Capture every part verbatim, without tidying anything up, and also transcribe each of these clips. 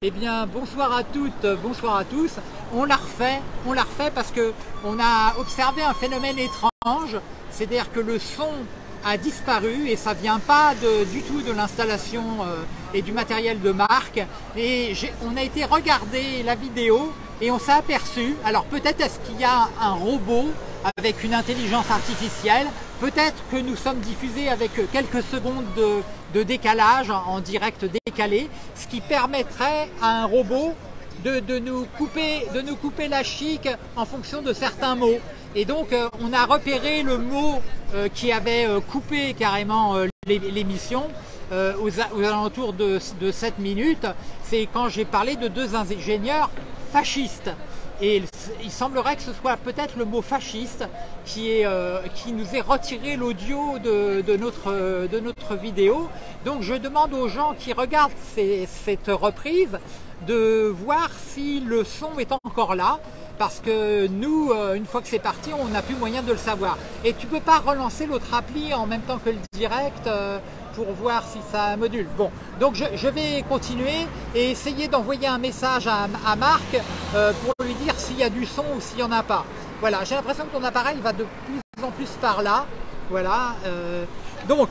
Eh bien, bonsoir à toutes, bonsoir à tous. On l'a refait, on l'a refait parce que on a observé un phénomène étrange, c'est-à-dire que le son a disparu et ça vient pas de, du tout de l'installation euh, et du matériel de marque. Et on a été regarder la vidéo et on s'est aperçu, alors peut-être est-ce qu'il y a un robot avec une intelligence artificielle, peut-être que nous sommes diffusés avec quelques secondes de, de décalage en direct décalé, ce qui permettrait à un robot de, de, nous couper, de nous couper la chic en fonction de certains mots. Et donc euh, on a repéré le mot euh, qui avait euh, coupé carrément euh, l'émission euh, aux, aux alentours de, de sept minutes. C'est quand j'ai parlé de deux ingénieurs fascistes. Et il semblerait que ce soit peut-être le mot fasciste qui, est, euh, qui nous ait retiré l'audio de, de, notre, de notre vidéo. Donc je demande aux gens qui regardent ces, cette reprise de voir si le son est encore là. Parce que nous, euh, une fois que c'est parti, on n'a plus moyen de le savoir. Et tu ne peux pas relancer l'autre appli en même temps que le direct euh, pour voir si ça module. Bon, donc je, je vais continuer et essayer d'envoyer un message à, à Marc euh, pour lui dire s'il y a du son ou s'il n'y en a pas. Voilà, j'ai l'impression que ton appareil va de plus en plus par là. Voilà. Euh, donc,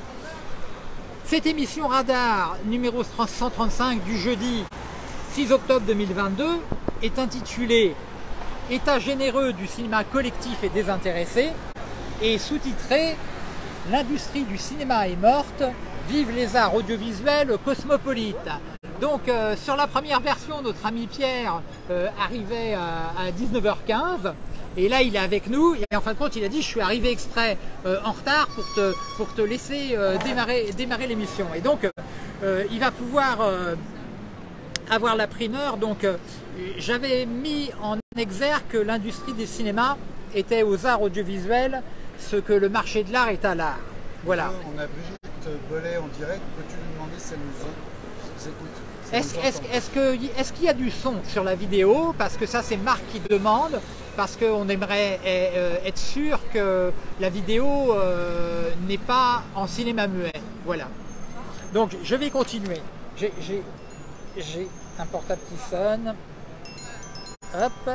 cette émission Radar numéro cent trente-cinq du jeudi six octobre deux mille vingt-deux est intitulée État généreux du cinéma collectif et désintéressé et sous-titrée L'industrie du cinéma est morte, vive les arts audiovisuels cosmopolites. Donc euh, sur la première version, notre ami Pierre euh, arrivait à, à dix-neuf heures quinze et là il est avec nous et en fin de compte il a dit je suis arrivé exprès euh, en retard pour te, pour te laisser euh, démarrer, démarrer l'émission. Et donc euh, il va pouvoir euh, avoir la primeur. Donc euh, j'avais mis en exergue que l'industrie des cinémas était aux arts audiovisuels ce que le marché de l'art est à l'art. Voilà. On a Brigitte Bollet en direct, peux-tu lui demander si elle nous écoute? Est-ce est est que, est qu'il y a du son sur la vidéo? Parce que ça c'est Marc qui demande, parce qu'on aimerait être sûr que la vidéo euh, n'est pas en cinéma muet. Voilà. Donc je vais continuer. J'ai un portable qui sonne. Hop.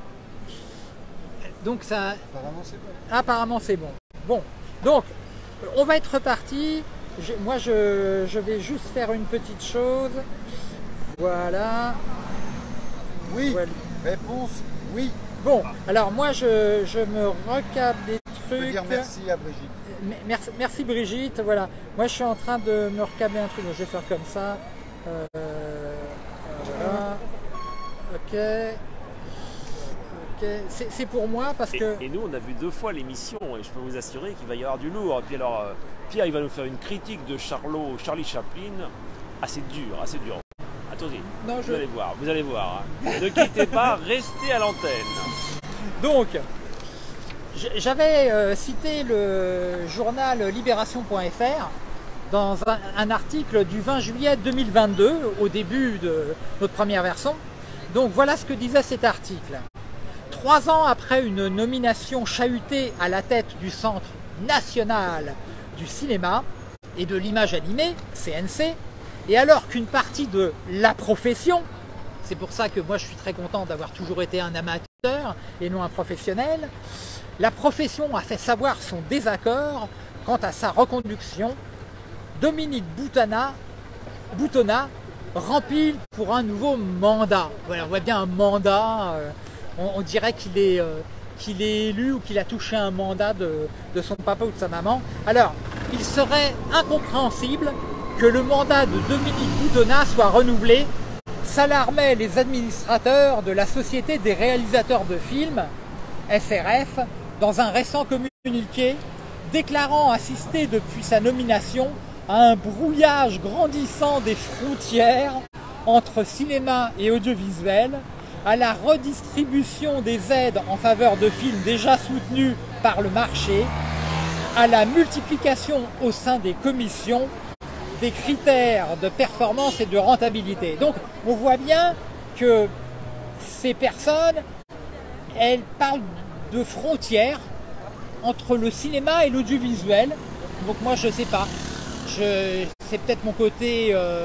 Donc ça. Apparemment c'est bon. Apparemment c'est bon. Bon. Donc on va être reparti. Je, moi je, je vais juste faire une petite chose. Voilà. Oui. Voilà. Réponse oui. Bon. Alors moi je, je me recable des trucs. Je veux dire merci à Brigitte. Merci, merci Brigitte. Voilà. Moi je suis en train de me recabler un truc. Donc, je vais faire comme ça. Euh, voilà. Ok. Okay. C'est pour moi parce et, que... Et nous, on a vu deux fois l'émission et je peux vous assurer qu'il va y avoir du lourd. Et puis alors, euh, Pierre, il va nous faire une critique de Charlot, Charlie Chaplin, assez dur, assez dur. Attendez, non, vous je... allez voir, vous allez voir. Hein. Ne quittez pas, restez à l'antenne. Donc, j'avais euh, cité le journal libération point F R dans un, un article du vingt juillet deux mille vingt-deux, au début de notre première version. Donc voilà ce que disait cet article. Trois ans après une nomination chahutée à la tête du Centre national du cinéma et de l'image animée, C N C, et alors qu'une partie de la profession, c'est pour ça que moi je suis très content d'avoir toujours été un amateur et non un professionnel, la profession a fait savoir son désaccord quant à sa reconduction, Dominique Boutonnat, Boutonnat rempile pour un nouveau mandat. Voilà, on voit bien un mandat, euh, on, on dirait qu'il est, euh, qu'il est élu ou qu'il a touché un mandat de, de son papa ou de sa maman. Alors, il serait incompréhensible que le mandat de Dominique Boutonnat soit renouvelé, s'alarmaient les administrateurs de la Société des réalisateurs de films, S R F, dans un récent communiqué, déclarant assister depuis sa nomination à un brouillage grandissant des frontières entre cinéma et audiovisuel, à la redistribution des aides en faveur de films déjà soutenus par le marché, à la multiplication au sein des commissions des critères de performance et de rentabilité. Donc on voit bien que ces personnes, elles parlent de frontières entre le cinéma et l'audiovisuel. Donc moi je sais pas. C'est peut-être mon côté euh,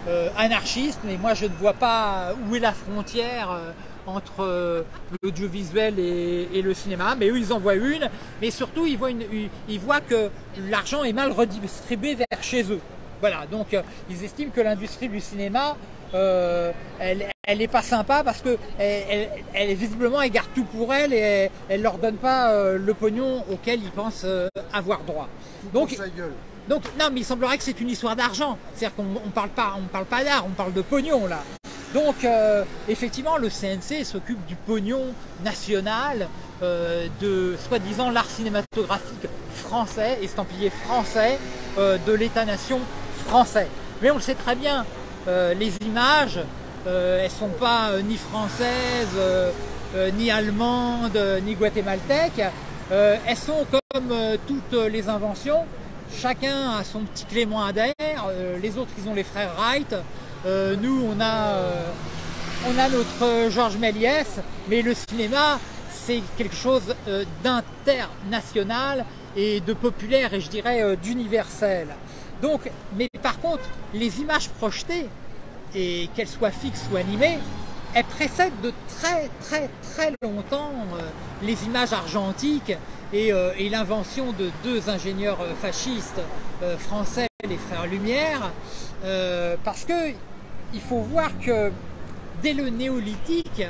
euh, anarchistes, mais moi je ne vois pas où est la frontière euh, entre euh, l'audiovisuel et, et le cinéma, mais eux ils en voient une, mais surtout ils voient, une, ils voient que l'argent est mal redistribué vers chez eux. Voilà, donc euh, ils estiment que l'industrie du cinéma, euh, elle, elle n'est pas sympa parce que elle, elle, elle, visiblement elle garde tout pour elle et elle ne leur donne pas euh, le pognon auquel ils pensent euh, avoir droit. Donc, sa gueule. donc non, mais il semblerait que c'est une histoire d'argent, c'est-à-dire qu'on ne parle pas, on parle pas d'art, on parle de pognon là. Donc euh, effectivement le C N C s'occupe du pognon national, euh, de soi-disant l'art cinématographique français, estampillé français, euh, de l'État-nation français. Mais on le sait très bien, euh, les images, euh, elles ne sont pas euh, ni françaises, euh, euh, ni allemandes, euh, ni guatémaltèques, euh, elles sont comme euh, toutes les inventions, chacun a son petit Clément Ader, euh, les autres ils ont les frères Wright, euh, nous on a, euh, on a notre Georges Méliès, mais le cinéma c'est quelque chose euh, d'international et de populaire et je dirais euh, d'universel. Donc, mais par contre, les images projetées, et qu'elles soient fixes ou animées, elles précèdent de très très très longtemps euh, les images argentiques et, euh, et l'invention de deux ingénieurs euh, fascistes euh, français, les frères Lumière, euh, parce que il faut voir que dès le néolithique,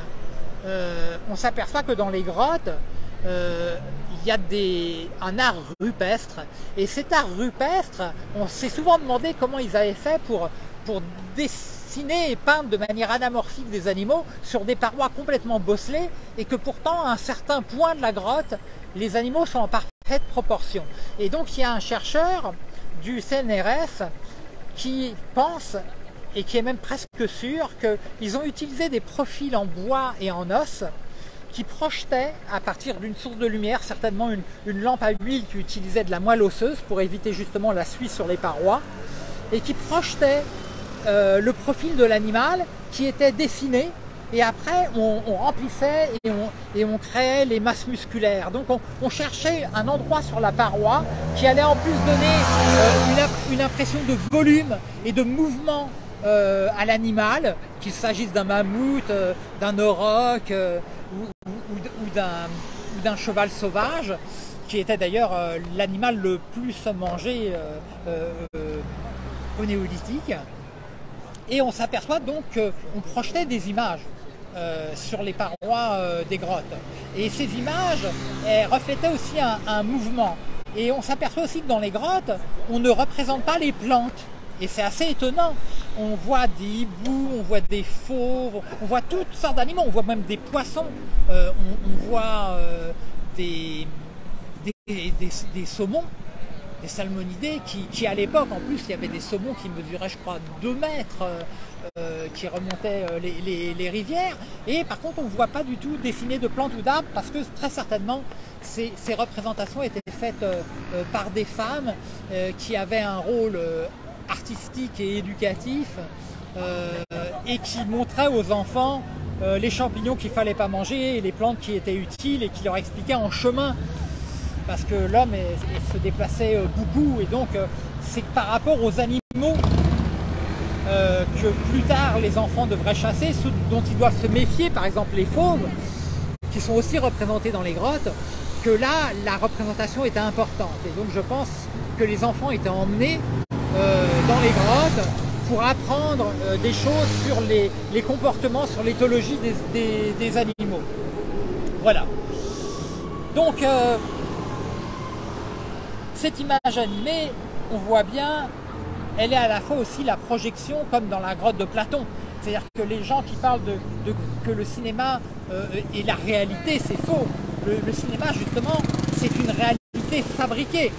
euh, on s'aperçoit que dans les grottes, euh, il y a des, un art rupestre, et cet art rupestre, on s'est souvent demandé comment ils avaient fait pour, pour dessiner et peindre de manière anamorphique des animaux sur des parois complètement bosselées, et que pourtant à un certain point de la grotte, les animaux sont en parfaite proportion. Et donc il y a un chercheur du C N R S qui pense, et qui est même presque sûr, qu'ils ont utilisé des profils en bois et en os qui projetait à partir d'une source de lumière, certainement une, une lampe à huile qui utilisait de la moelle osseuse pour éviter justement la suie sur les parois, et qui projetait euh, le profil de l'animal qui était dessiné, et après on, on remplissait et on, et on créait les masses musculaires. Donc on, on cherchait un endroit sur la paroi qui allait en plus donner euh, une, une impression de volume et de mouvement euh, à l'animal, qu'il s'agisse d'un mammouth, euh, d'un auroch, euh, ou, ou, ou d'un cheval sauvage, qui était d'ailleurs euh, l'animal le plus mangé euh, euh, au néolithique. Et on s'aperçoit donc qu'on projetait des images euh, sur les parois euh, des grottes. Et ces images elles reflétaient aussi un, un mouvement. Et on s'aperçoit aussi que dans les grottes, on ne représente pas les plantes. Et c'est assez étonnant. On voit des hiboux, on voit des fauves, on voit toutes sortes d'animaux, on voit même des poissons, euh, on, on voit euh, des, des, des, des saumons, des salmonidés, qui, qui à l'époque, en plus, il y avait des saumons qui mesuraient, je crois, deux mètres, euh, qui remontaient euh, les, les, les rivières. Et par contre, on ne voit pas du tout dessiner de plantes ou d'arbres, parce que très certainement, ces, ces représentations étaient faites euh, euh, par des femmes euh, qui avaient un rôle euh, artistique et éducatif, euh, et qui montraient aux enfants euh, les champignons qu'il ne fallait pas manger et les plantes qui étaient utiles, et qui leur expliquaient en chemin, parce que l'homme se déplaçait beaucoup, et donc c'est par rapport aux animaux euh, que plus tard les enfants devraient chasser, ceux dont ils doivent se méfier, par exemple les fauves, qui sont aussi représentés dans les grottes, que là la représentation était importante. Et donc je pense que les enfants étaient emmenés euh, dans les grottes pour apprendre euh, des choses sur les, les comportements, sur l'éthologie des, des, des animaux. Voilà. Donc euh, cette image animée, on voit bien, elle est à la fois aussi la projection, comme dans la grotte de Platon. C'est-à-dire que les gens qui parlent de, de que le cinéma euh, est la réalité, c'est faux. Le, le cinéma, justement, c'est une réalité fabriquée.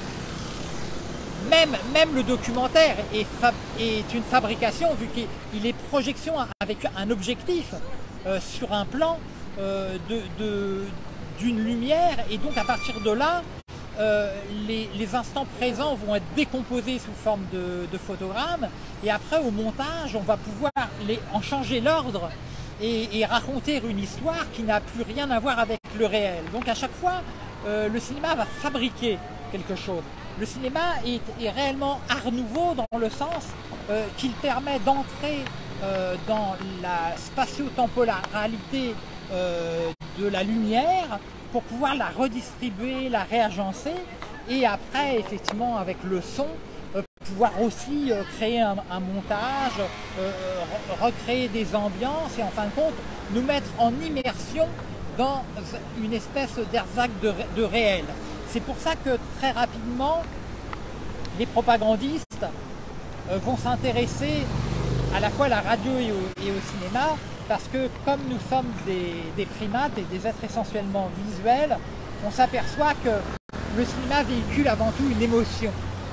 Même, même le documentaire est, fab, est une fabrication, vu qu'il est projection avec un objectif euh, sur un plan euh, de, de, d'une lumière, et donc à partir de là, Euh, les, les instants présents vont être décomposés sous forme de, de photogrammes, et après au montage on va pouvoir les, en changer l'ordre et, et raconter une histoire qui n'a plus rien à voir avec le réel. Donc à chaque fois euh, le cinéma va fabriquer quelque chose. Le cinéma est, est réellement art nouveau dans le sens euh, qu'il permet d'entrer euh, dans la spatio-temporalité euh, de la lumière pour pouvoir la redistribuer, la réagencer, et après, effectivement, avec le son, euh, pouvoir aussi euh, créer un, un montage, euh, re recréer des ambiances, et en fin de compte, nous mettre en immersion dans une espèce d'erzac de, de réel. C'est pour ça que très rapidement, les propagandistes euh, vont s'intéresser à la fois à la radio et au, et au cinéma, parce que comme nous sommes des, des primates et des êtres essentiellement visuels, on s'aperçoit que le cinéma véhicule avant tout une émotion.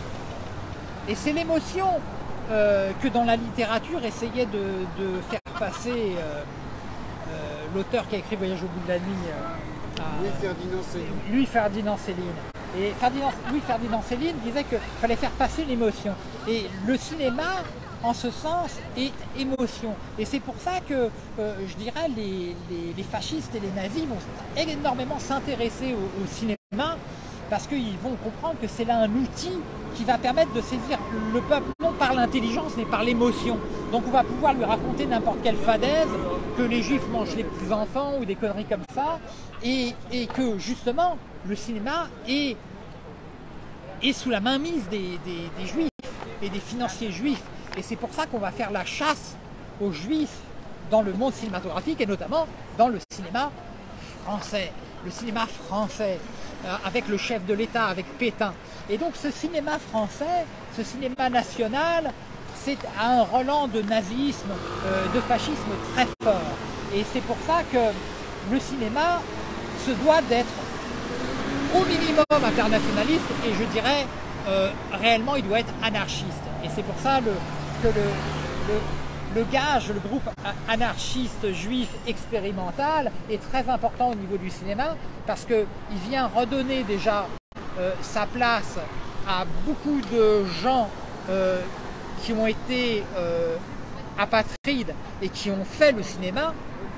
Et c'est l'émotion euh, que dans la littérature essayait de, de faire passer euh, euh, l'auteur qui a écrit Voyage au bout de la nuit, euh, à, Louis-Ferdinand Céline. Louis-Ferdinand Céline. Et Ferdinand, Louis-Ferdinand Céline disait qu'il fallait faire passer l'émotion. Et le cinéma, en ce sens, est émotion. Et c'est pour ça que, euh, je dirais, les, les, les fascistes et les nazis vont énormément s'intéresser au, au cinéma, parce qu'ils vont comprendre que c'est là un outil qui va permettre de saisir le peuple, non par l'intelligence, mais par l'émotion. Donc on va pouvoir lui raconter n'importe quelle fadaise, que les juifs mangent les petits-enfants ou des conneries comme ça, et, et que justement, le cinéma est, est sous la mainmise des, des, des juifs et des financiers juifs. Et c'est pour ça qu'on va faire la chasse aux juifs dans le monde cinématographique, et notamment dans le cinéma français. Le cinéma français, euh, avec le chef de l'État, avec Pétain. Et donc ce cinéma français, ce cinéma national, c'est un relent de nazisme, euh, de fascisme très fort. Et c'est pour ça que le cinéma se doit d'être au minimum internationaliste, et je dirais euh, réellement il doit être anarchiste. Et c'est pour ça le, que le, le Le gage, le groupe anarchiste juif expérimental est très important au niveau du cinéma, parce qu'il vient redonner déjà euh, sa place à beaucoup de gens euh, qui ont été euh, apatrides et qui ont fait le cinéma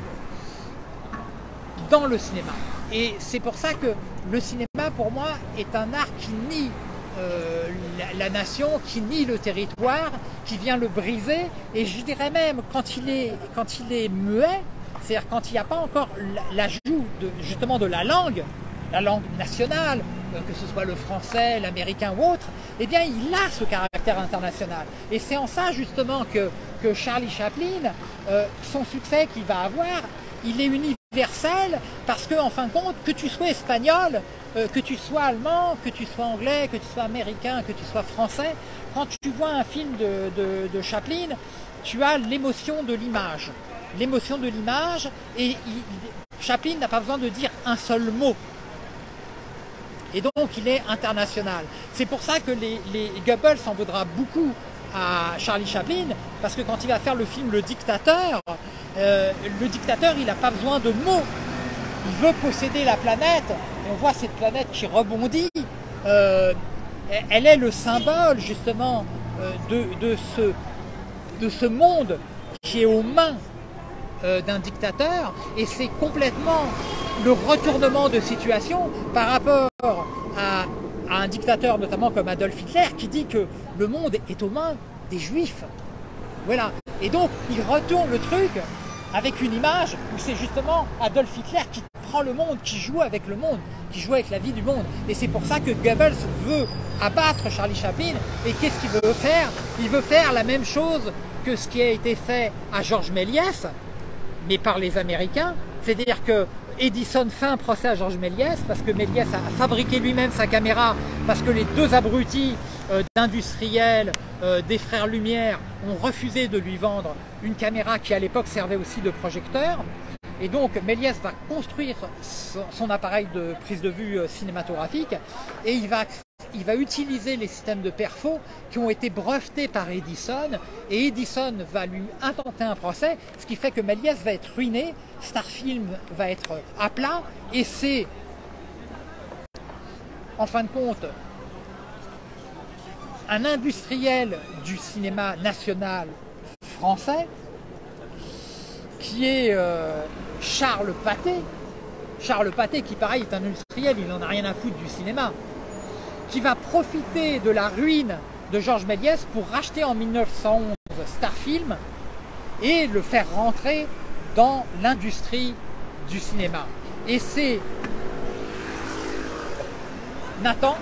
dans le cinéma. Et c'est pour ça que le cinéma, pour moi, est un art qui nie Euh, la, la nation, qui nie le territoire, qui vient le briser, et je dirais même quand il est, quand il est muet, c'est-à-dire quand il n'y a pas encore l'ajout de, justement de la langue, la langue nationale, euh, que ce soit le français, l'américain ou autre, eh bien il a ce caractère international. Et c'est en ça justement que, que Charlie Chaplin, euh, son succès qu'il va avoir, il est universel, parce que en fin de compte, que tu sois espagnol, euh, que tu sois allemand, que tu sois anglais, que tu sois américain, que tu sois français, quand tu vois un film de, de, de Chaplin, tu as l'émotion de l'image. L'émotion de l'image, et il, Chaplin n'a pas besoin de dire un seul mot. Et donc il est international. C'est pour ça que les, les Goebbels en voudra beaucoup à Charlie Chaplin, parce que quand il va faire le film Le Dictateur, euh, le dictateur il n'a pas besoin de mots, il veut posséder la planète, et on voit cette planète qui rebondit, euh, elle est le symbole justement euh, de, de, ce, de ce monde qui est aux mains euh, d'un dictateur, et c'est complètement le retournement de situation par rapport à à un dictateur notamment comme Adolf Hitler, qui dit que le monde est aux mains des juifs. Voilà. Et donc il retourne le truc avec une image où c'est justement Adolf Hitler qui prend le monde, qui joue avec le monde, qui joue avec la vie du monde. Et c'est pour ça que Goebbels veut abattre Charlie Chaplin. Et qu'est-ce qu'il veut faire? Il veut faire la même chose que ce qui a été fait à Georges Méliès, mais par les Américains. C'est-à-dire que Edison fait un procès à Georges Méliès, parce que Méliès a fabriqué lui-même sa caméra, parce que les deux abrutis euh, d'industriels euh, des frères Lumière ont refusé de lui vendre une caméra qui à l'époque servait aussi de projecteur. Et donc Méliès va construire son, son appareil de prise de vue euh, cinématographique, et il va, il va utiliser les systèmes de perfo qui ont été brevetés par Edison, et Edison va lui intenter un procès, ce qui fait que Méliès va être ruiné, Starfilm va être à plat, et c'est en fin de compte un industriel du cinéma national français qui est euh, Charles Pathé. Charles Pathé qui pareil est un industriel, il n'en a rien à foutre du cinéma, qui va profiter de la ruine de Georges Méliès pour racheter en mille neuf cent onze Starfilm et le faire rentrer dans l'industrie du cinéma. Et c'est Nathan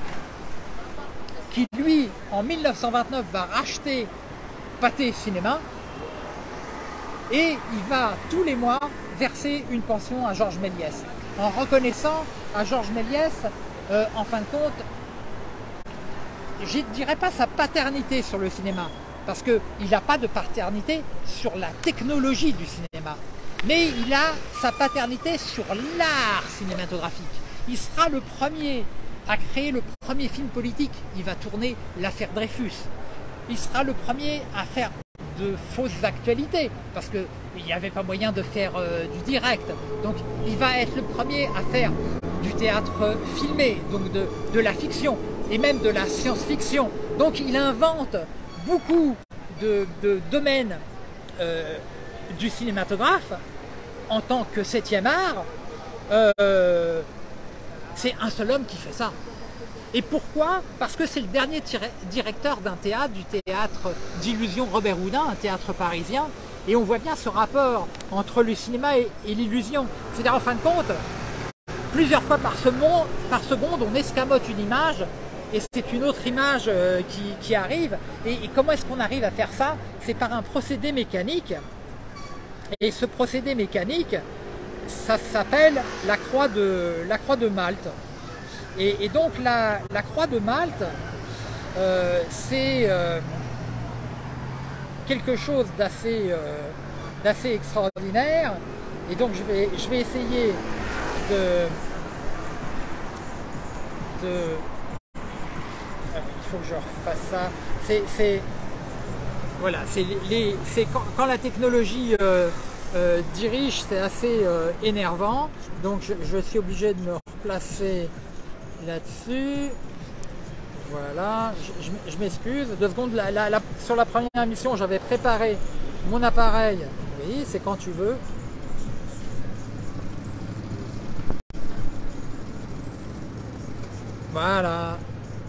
qui, lui, en mille neuf cent vingt-neuf, va racheter Pathé Cinéma et il va tous les mois verser une pension à Georges Méliès, en reconnaissant à Georges Méliès, euh, en fin de compte, je ne dirais pas sa paternité sur le cinéma, parce qu'il n'a pas de paternité sur la technologie du cinéma, mais il a sa paternité sur l'art cinématographique. Il sera le premier à créer le premier film politique. Il va tourner l'affaire Dreyfus. Il sera le premier à faire de fausses actualités, parce qu'il n'y avait pas moyen de faire euh, du direct. Donc il va être le premier à faire du théâtre filmé, donc de, de la fiction, et même de la science-fiction. Donc il invente beaucoup de, de domaines euh, du cinématographe en tant que septième art. Euh, c'est un seul homme qui fait ça. Et pourquoi? Parce que c'est le dernier directeur d'un théâtre, du théâtre d'illusion Robert Houdin, un théâtre parisien, et on voit bien ce rapport entre le cinéma et, et l'illusion. C'est-à-dire, en fin de compte, plusieurs fois par, ce monde, par seconde, on escamote une image, et c'est une autre image euh, qui, qui arrive. Et, et comment est-ce qu'on arrive à faire ça? C'est par un procédé mécanique, et ce procédé mécanique, ça s'appelle la croix de, la croix de Malte. Et, et donc la, la croix de Malte, euh, c'est euh, quelque chose d'assez euh, d'assez extraordinaire. Et donc je vais, je vais essayer de, de... Il faut que je refasse ça. C'est voilà, c'est les, c'est quand, quand la technologie euh, euh, dirige, c'est assez euh, énervant. Donc je, je suis obligé de me replacer là-dessus. Voilà, je, je, je m'excuse. Deux secondes, la, la, la, sur la première émission, j'avais préparé mon appareil. Oui, c'est quand tu veux. Voilà.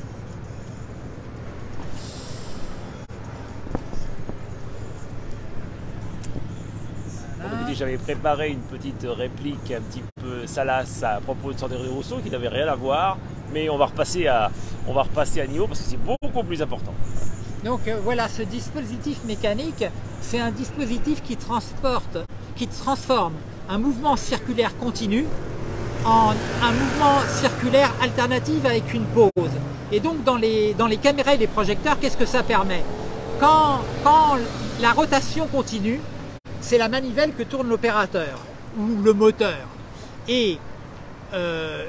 J'avais préparé une petite réplique un petit peu salace à propos de Sandrine Rousseau qui n'avait rien à voir, mais on va repasser à, on va repasser à niveau parce que c'est beaucoup plus important. Donc euh, voilà, ce dispositif mécanique, c'est un dispositif qui transporte, qui transforme un mouvement circulaire continu en un mouvement circulaire alternatif avec une pause. Et donc dans les, dans les caméras et les projecteurs, qu'est-ce que ça permet? Quand, quand la rotation continue, c'est la manivelle que tourne l'opérateur ou le moteur. Et euh,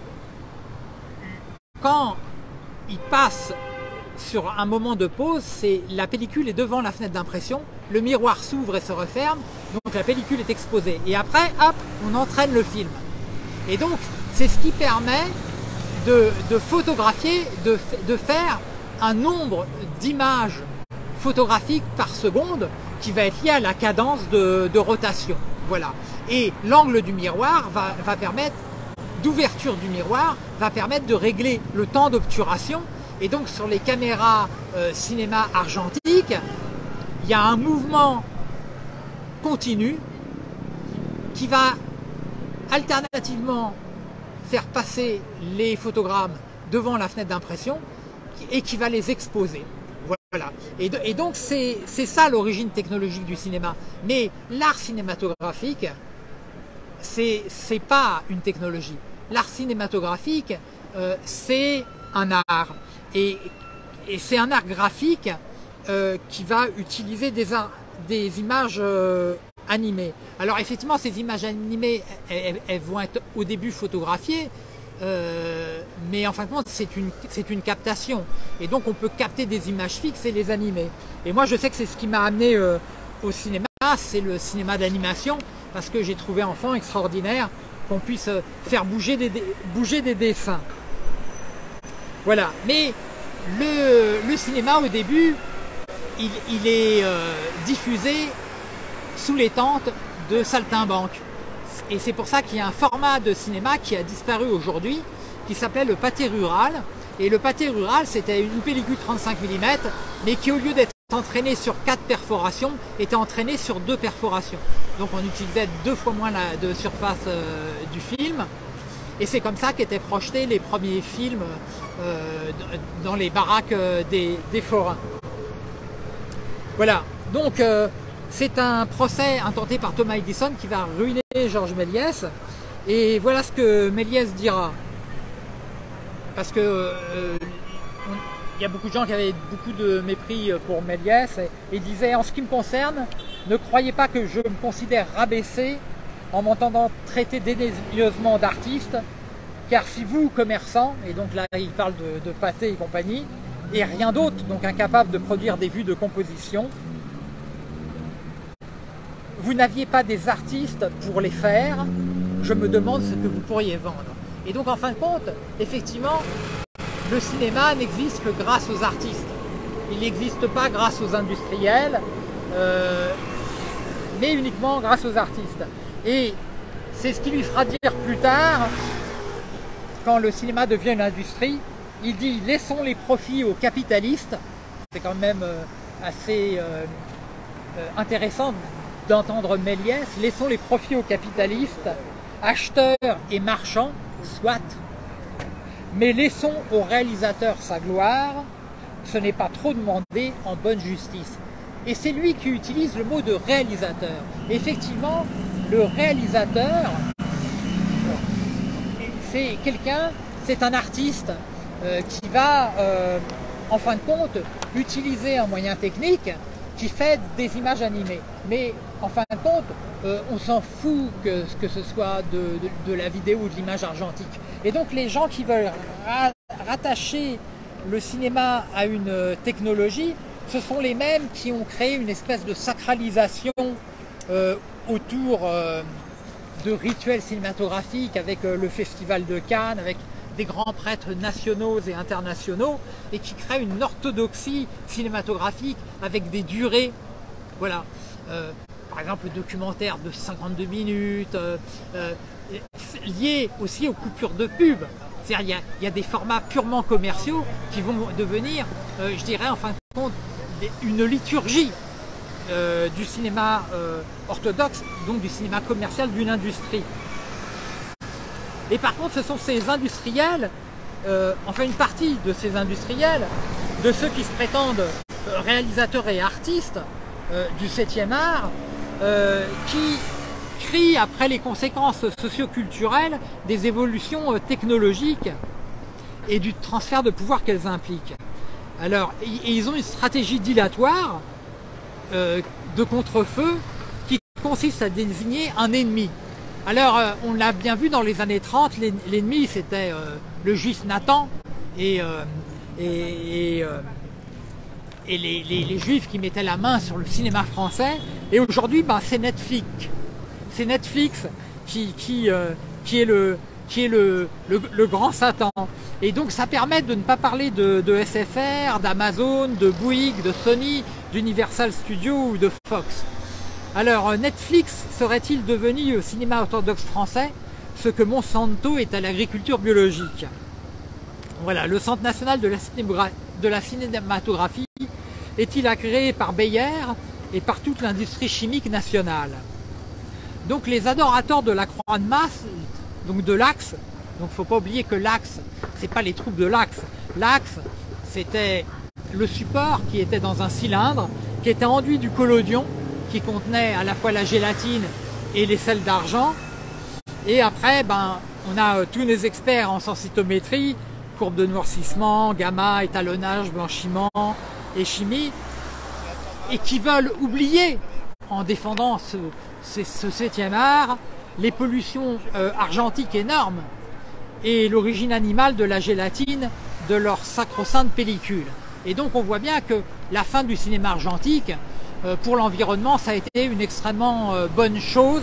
quand il passe sur un moment de pause, c'est la pellicule est devant la fenêtre d'impression, le miroir s'ouvre et se referme, donc la pellicule est exposée. Et après, hop, on entraîne le film. Et donc, c'est ce qui permet de, de photographier, de, de faire un nombre d'images photographiques par seconde qui va être lié à la cadence de, de rotation. Voilà. Et l'angle du miroir va, va permettre, d'ouverture du miroir, va permettre de régler le temps d'obturation. Et donc sur les caméras euh, cinéma argentique, il y a un mouvement continu qui va alternativement faire passer les photogrammes devant la fenêtre d'impression et qui va les exposer. Voilà. Et, de, et donc c'est ça l'origine technologique du cinéma. Mais l'art cinématographique, c'est c'est pas une technologie. L'art cinématographique, euh, c'est un art. Et, et c'est un art graphique euh, qui va utiliser des, des images euh, animées. Alors effectivement, ces images animées, elles, elles vont être au début photographiées, Euh, mais en fin de compte c'est une, c'est une captation et donc on peut capter des images fixes et les animer. Et moi je sais que c'est ce qui m'a amené euh, au cinéma, c'est le cinéma d'animation, parce que j'ai trouvé enfant extraordinaire qu'on puisse faire bouger des, bouger des dessins. Voilà, mais le, le cinéma au début il, il est euh, diffusé sous les tentes de saltimbanques. Et c'est pour ça qu'il y a un format de cinéma qui a disparu aujourd'hui, qui s'appelait le pâté rural, Et le pâté rural, c'était une pellicule trente-cinq millimètres, mais qui, au lieu d'être entraîné sur quatre perforations, était entraîné sur deux perforations. Donc on utilisait deux fois moins la, de surface euh, du film. Et c'est comme ça qu'étaient projetés les premiers films euh, dans les baraques euh, des, des forains. Voilà, donc euh, c'est un procès intenté par Thomas Edison qui va ruiner Georges Méliès. Et voilà ce que Méliès dira. Parce que euh, on, il y a beaucoup de gens qui avaient beaucoup de mépris pour Méliès et, et disaient, en ce qui me concerne, ne croyez pas que je me considère rabaissé en m'entendant traiter dédaigneusement d'artiste, car si vous, commerçants, et donc là il parle de, de pâté et compagnie, et rien d'autre, donc incapable de produire des vues de composition, vous n'aviez pas des artistes pour les faire, je me demande ce que vous pourriez vendre. Et donc en fin de compte, effectivement, le cinéma n'existe que grâce aux artistes. Il n'existe pas grâce aux industriels, euh, mais uniquement grâce aux artistes. Et c'est ce qui lui fera dire plus tard, quand le cinéma devient une industrie, il dit « laissons les profits aux capitalistes ». C'est quand même euh, assez euh, euh, intéressant d'entendre Méliès. « Laissons les profits aux capitalistes, acheteurs et marchands, soit, mais laissons au réalisateur sa gloire, ce n'est pas trop demandé en bonne justice ». Et c'est lui qui utilise le mot de réalisateur. Effectivement, le réalisateur, c'est quelqu'un, c'est un artiste euh, qui va, euh, en fin de compte, utiliser un moyen technique qui fait des images animées. Mais en fin de compte, euh, on s'en fout que, que ce soit de, de, de la vidéo ou de l'image argentique. Et donc les gens qui veulent ra rattacher le cinéma à une technologie, ce sont les mêmes qui ont créé une espèce de sacralisation euh, autour euh, de rituels cinématographiques avec euh, le Festival de Cannes, avec des grands prêtres nationaux et internationaux, et qui créent une orthodoxie cinématographique avec des durées. Voilà. Euh, par exemple, le documentaire de cinquante-deux minutes, euh, euh, lié aussi aux coupures de pub. C'est-à-dire il y a, il y a des formats purement commerciaux qui vont devenir, euh, je dirais en fin de compte, une liturgie euh, du cinéma euh, orthodoxe, donc du cinéma commercial d'une industrie. Et par contre, ce sont ces industriels, euh, enfin une partie de ces industriels, de ceux qui se prétendent euh, réalisateurs et artistes euh, du septième art, euh, qui crient après les conséquences socio-culturelles des évolutions euh, technologiques et du transfert de pouvoir qu'elles impliquent. Alors, et ils ont une stratégie dilatoire euh, de contre-feu qui consiste à désigner un ennemi. Alors, euh, on l'a bien vu dans les années trente, l'ennemi c'était euh, le juif Nathan et, euh, et, et, euh, et les, les, les juifs qui mettaient la main sur le cinéma français. Et aujourd'hui, ben, c'est Netflix. C'est Netflix qui, qui, euh, qui est le... qui est le, le, le grand Satan. Et donc ça permet de ne pas parler de, de S F R, d'Amazon, de Bouygues, de Sony, d'Universal Studios ou de Fox. Alors Netflix serait-il devenu au cinéma orthodoxe français ce que Monsanto est à l'agriculture biologique? Voilà, le Centre national de la, de la cinématographie est-il agréé par Bayer et par toute l'industrie chimique nationale? Donc les adorateurs de la croix de masse, donc de l'Axe, donc il ne faut pas oublier que l'Axe, ce n'est pas les troupes de l'Axe. L'Axe, c'était le support qui était dans un cylindre, qui était enduit du collodion, qui contenait à la fois la gélatine et les sels d'argent. Et après, ben, on a euh, tous les experts en sensitométrie, courbe de noircissement, gamma, étalonnage, blanchiment et chimie, et qui veulent oublier, en défendant ce, ce, ce septième art, les pollutions euh, argentiques énormes et l'origine animale de la gélatine de leur sacro-sainte pellicule. Et donc on voit bien que la fin du cinéma argentique, euh, pour l'environnement, ça a été une extrêmement euh, bonne chose.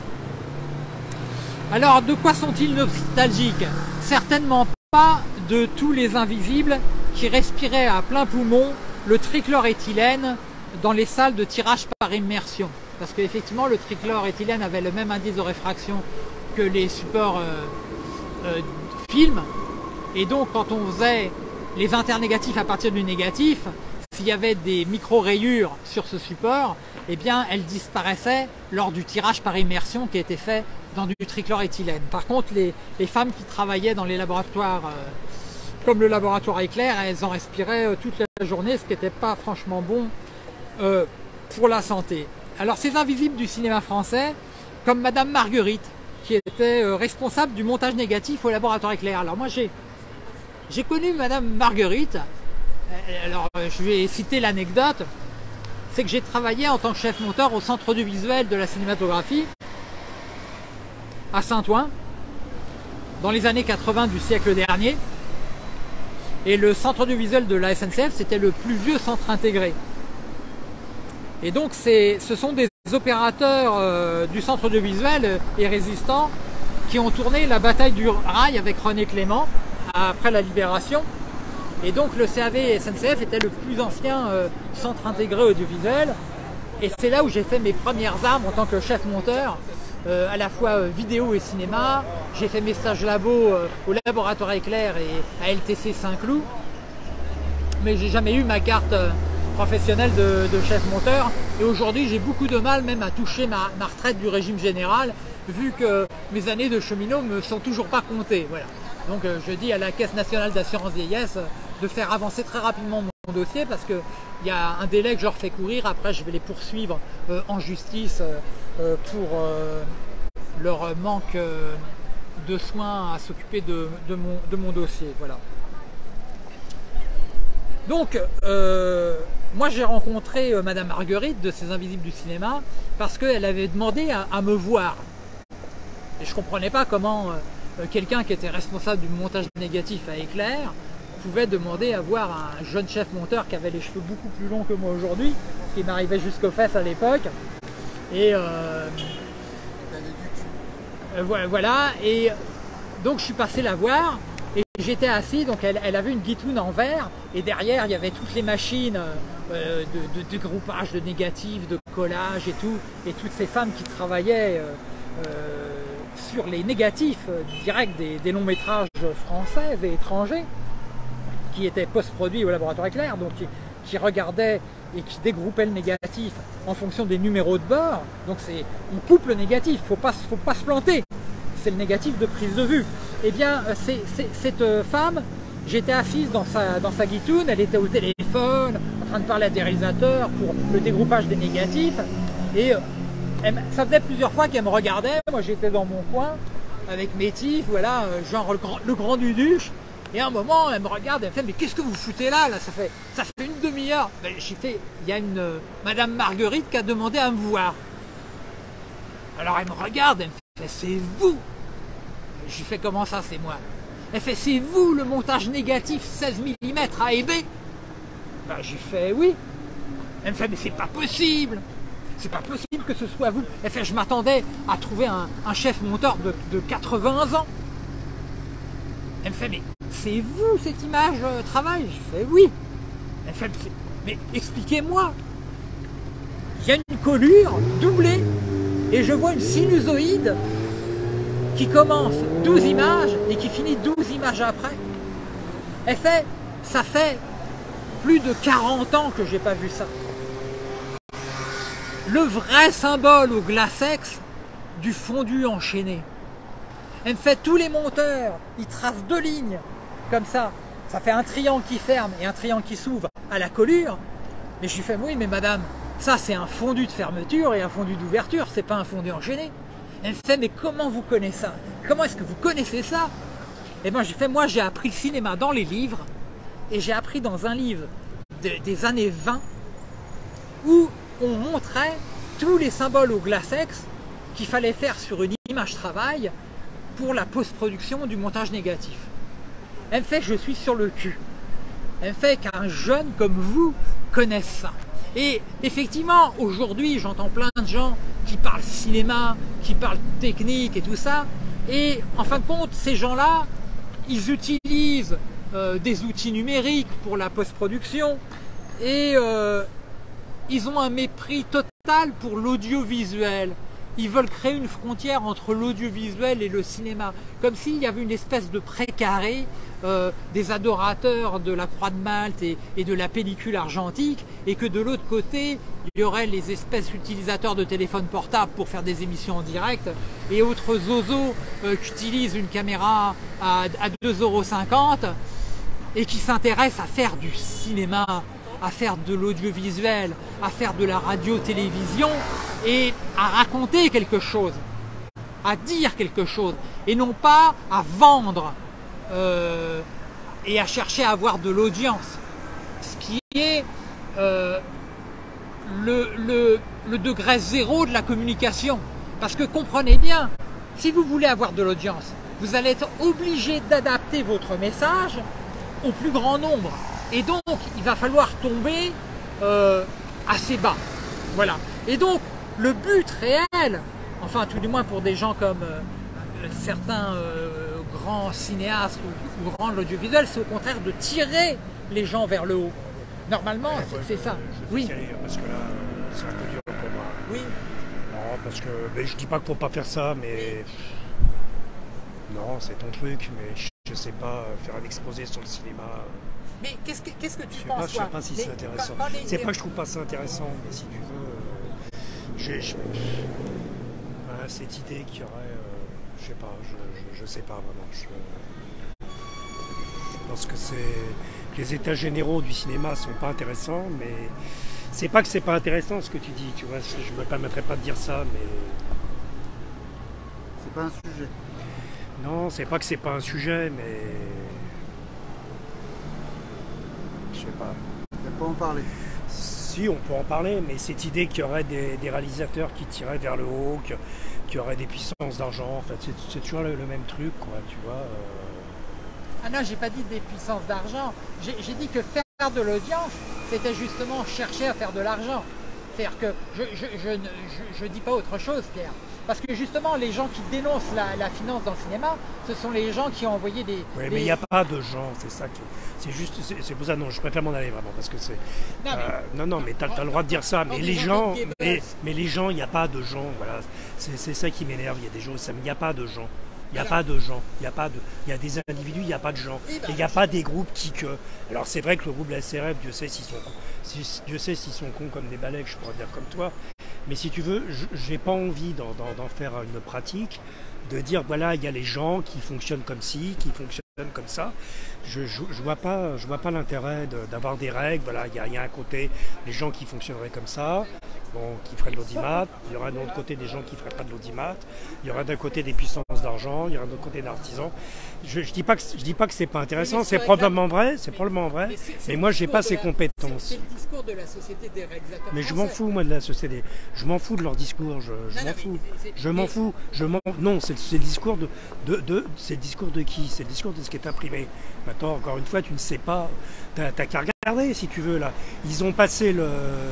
Alors de quoi sont-ils nostalgiques? Certainement pas de tous les invisibles qui respiraient à plein poumon le trichloroéthylène dans les salles de tirage par immersion. Parce qu'effectivement, le trichloroéthylène avait le même indice de réfraction que les supports euh, euh, film. Et donc, quand on faisait les internégatifs à partir du négatif, s'il y avait des micro-rayures sur ce support, eh bien elles disparaissaient lors du tirage par immersion qui a été fait dans du trichloréthylène. Par contre, les, les femmes qui travaillaient dans les laboratoires, euh, comme le laboratoire Éclair, elles en respiraient euh, toute la journée, ce qui n'était pas franchement bon euh, pour la santé. Alors ces invisibles du cinéma français, comme Madame Marguerite, qui était euh, responsable du montage négatif au laboratoire Éclair. Alors moi j'ai j'ai connu Madame Marguerite, alors je vais citer l'anecdote, c'est que j'ai travaillé en tant que chef monteur au Centre du visuel de la cinématographie à Saint-Ouen dans les années quatre-vingt du siècle dernier, et le Centre du visuel de la S N C F c'était le plus vieux centre intégré, et donc ce sont des opérateurs euh, du Centre du visuel et résistants qui ont tourné la bataille du rail avec René Clément après la Libération. Et donc le C A V S N C F était le plus ancien euh, centre intégré audiovisuel, et c'est là où j'ai fait mes premières armes en tant que chef monteur, euh, à la fois euh, vidéo et cinéma. J'ai fait mes stages labo euh, au laboratoire Éclair et à L T C Saint-Cloud, mais j'ai jamais eu ma carte euh, professionnelle de, de chef monteur, et aujourd'hui j'ai beaucoup de mal même à toucher ma, ma retraite du régime général, vu que mes années de cheminot me sont toujours pas comptées. Voilà. Donc euh, je dis à la Caisse nationale d'assurance vieillesse euh, de faire avancer très rapidement mon dossier, parce qu'il y a un délai que je leur fais courir. Après je vais les poursuivre euh, en justice euh, pour euh, leur manque euh, de soins à s'occuper de, de, mon, de mon dossier. Voilà. Donc euh, moi j'ai rencontré euh, Madame Marguerite de ces Invisibles du cinéma parce qu'elle avait demandé à, à me voir. Et je ne comprenais pas comment euh, quelqu'un qui était responsable du montage négatif à Éclair pouvait demander à voir un jeune chef monteur qui avait les cheveux beaucoup plus longs que moi aujourd'hui, ce qui m'arrivait jusqu'aux fesses à l'époque. Et euh, euh, voilà, et donc je suis passé la voir. Et j'étais assis, donc elle, elle avait une guitoune en verre, et derrière il y avait toutes les machines euh, de, de dégroupage, de négatifs, de collage et tout, et toutes ces femmes qui travaillaient euh, euh, sur les négatifs euh, directs des, des longs métrages français et étrangers, qui étaient post-produits au laboratoire Éclair, donc qui, qui regardaient et qui dégroupaient le négatif en fonction des numéros de bord. Donc c'est, on coupe le négatif, faut pas, faut pas se planter, c'est le négatif de prise de vue. Eh bien, c'est, c'est, cette femme, j'étais assise dans sa, dans sa guitoune, elle était au téléphone, en train de parler à des réalisateurs pour le dégroupage des négatifs, et elle, ça faisait plusieurs fois qu'elle me regardait. Moi j'étais dans mon coin, avec mes tifs, voilà, genre le grand, le grand duduche, et à un moment elle me regarde, elle me fait « Mais qu'est-ce que vous foutez là, là ça, fait, ça fait une demi-heure !» J'ai fait « Il y a une euh, Madame Marguerite qui a demandé à me voir. » Alors elle me regarde, elle me fait « C'est vous !» Je lui fais « Comment ça, c'est moi ?» Elle fait « C'est vous le montage négatif seize millimètres A et B ?» Ben, je lui fais « Oui !» Elle me fait « Mais c'est pas possible !» C'est pas possible que ce soit vous. Elle fait « Je m'attendais à trouver un, un chef monteur de, de quatre-vingts ans. » Elle me fait « Mais c'est vous cette image euh, travail ?» Je fais « Oui !» Elle fait « Mais expliquez-moi !» Il y a une colure doublée et je vois une sinusoïde qui commence douze images et qui finit douze images après. Elle fait, ça fait plus de quarante ans que j'ai pas vu ça. Le vrai symbole au Glacex du fondu enchaîné. Elle me fait, tous les monteurs, ils tracent deux lignes, comme ça. Ça fait un triangle qui ferme et un triangle qui s'ouvre à la colure. Mais je lui fais, oui mais madame, ça c'est un fondu de fermeture et un fondu d'ouverture, c'est pas un fondu enchaîné. Elle me fait, mais comment vous connaissez ça? Comment est-ce que vous connaissez ça? Et moi, j'ai fait, moi, j'ai appris le cinéma dans les livres, et j'ai appris dans un livre de, des années vingt, où on montrait tous les symboles au Glacex qu'il fallait faire sur une image travail pour la post-production du montage négatif. Elle me fait, je suis sur le cul. Elle me fait qu'un jeune comme vous connaisse ça. Et effectivement, aujourd'hui, j'entends plein de gens qui parlent cinéma, qui parlent technique et tout ça. Et en fin de compte, ces gens-là, ils utilisent euh, des outils numériques pour la post-production et euh, ils ont un mépris total pour l'audiovisuel. ils veulent créer une frontière entre l'audiovisuel et le cinéma, comme s'il y avait une espèce de précaré euh, des adorateurs de la Croix de Malte et, et de la pellicule argentique, et que de l'autre côté, il y aurait les espèces utilisateurs de téléphones portables pour faire des émissions en direct, et autres zozos euh, qui utilisent une caméra à, à deux euros cinquante et qui s'intéressent à faire du cinéma, à faire de l'audiovisuel, à faire de la radio-télévision et à raconter quelque chose, à dire quelque chose, et non pas à vendre euh, et à chercher à avoir de l'audience. Ce qui est euh, le, le, le degré zéro de la communication. Parce que comprenez bien, si vous voulez avoir de l'audience, vous allez être obligé d'adapter votre message au plus grand nombre. Et donc, il va falloir tomber euh, assez bas. Voilà. Et donc, le but réel, enfin tout du moins pour des gens comme euh, certains euh, grands cinéastes ou, ou grands de l'audiovisuel, c'est au contraire de tirer les gens vers le haut. Normalement, ouais, c'est ça. Oui. Parce que là, c'est un peu dur pour moi. Oui. Non, parce que ben, je dis pas qu'il faut pas faire ça, mais non, c'est ton truc, mais je, je sais pas faire un exposé sur le cinéma. Mais qu'est-ce que, qu'est-ce que tu je penses pas, Je sais pas si c'est intéressant. C'est pas que je trouve pas ça intéressant, mais si tu veux, euh, j'ai, je, voilà, cette idée qu'il y aurait, euh, je sais pas, je, je, je sais pas vraiment. Je, je pense que c'est que les états généraux du cinéma sont pas intéressants, mais c'est pas que c'est pas intéressant ce que tu dis, tu vois. Je me permettrais pas de dire ça, mais c'est pas un sujet. Non, c'est pas que c'est pas un sujet, mais je sais pas. On peut pas en parler. Si, on peut en parler, mais cette idée qu'il y aurait des, des réalisateurs qui tiraient vers le haut, qu'il y aurait des puissances d'argent, en fait, c'est, c'est toujours le, le même truc, quoi, tu vois. Euh... Ah non, j'ai pas dit des puissances d'argent. J'ai, j'ai dit que faire de l'audience, c'était justement chercher à faire de l'argent. C'est-à-dire que je je, je, je, je dis pas autre chose, Pierre. Parce que justement, les gens qui dénoncent la, la finance dans le cinéma, ce sont les gens qui ont envoyé des... Oui, des... mais il n'y a pas de gens, c'est ça qui... C'est juste... C'est, c'est pour ça, non, je préfère m'en aller vraiment, parce que c'est... Non, mais, euh, non, non, mais t'as, t'as le droit de dire ça, mais les gens... Mais, mais les gens, il n'y a pas de gens, voilà. C'est, c'est ça qui m'énerve, il y a des gens, il n'y a pas de gens. Il n'y a pas de gens, il y a pas de, il y a des individus, il n'y a pas de gens. Et il n'y a pas des groupes qui que. Alors c'est vrai que le groupe de la S R F, Dieu sait s'ils sont, si, Dieu sait s'ils sont cons comme des balèques, je pourrais dire comme toi. Mais si tu veux, j'ai pas envie d'en, d'en, d'en faire une pratique, de dire voilà il y a les gens qui fonctionnent comme ci, qui fonctionnent comme ça. Je, je, je vois pas, je vois pas l'intérêt de, d'avoir des règles. Voilà, il y a, il y a un côté les gens qui fonctionneraient comme ça. Bon, qui feraient de l'audimat, il y aura de l'autre côté des gens qui ne feraient pas de l'audimat, il y aura d'un côté des puissances d'argent, il y aura de l'autre côté d'artisans. Je ne dis pas que je dis pas que c'est pas intéressant, c'est probablement vrai, c'est probablement vrai, mais, c'est, c'est mais moi j'ai pas ces la, compétences. C'est, c'est le discours de la société des réalisateurs. Mais je m'en fous moi de la société, je m'en fous de leur discours, je, je non, m'en non, fous, c'est, je m'en fous, je m'en non, c'est, c'est le discours de, de, de c'est le discours de qui? C'est le discours de ce qui est imprimé. Maintenant, encore une fois, tu ne sais pas, t'as, t'as qu'à regarder si tu veux là. Ils ont passé le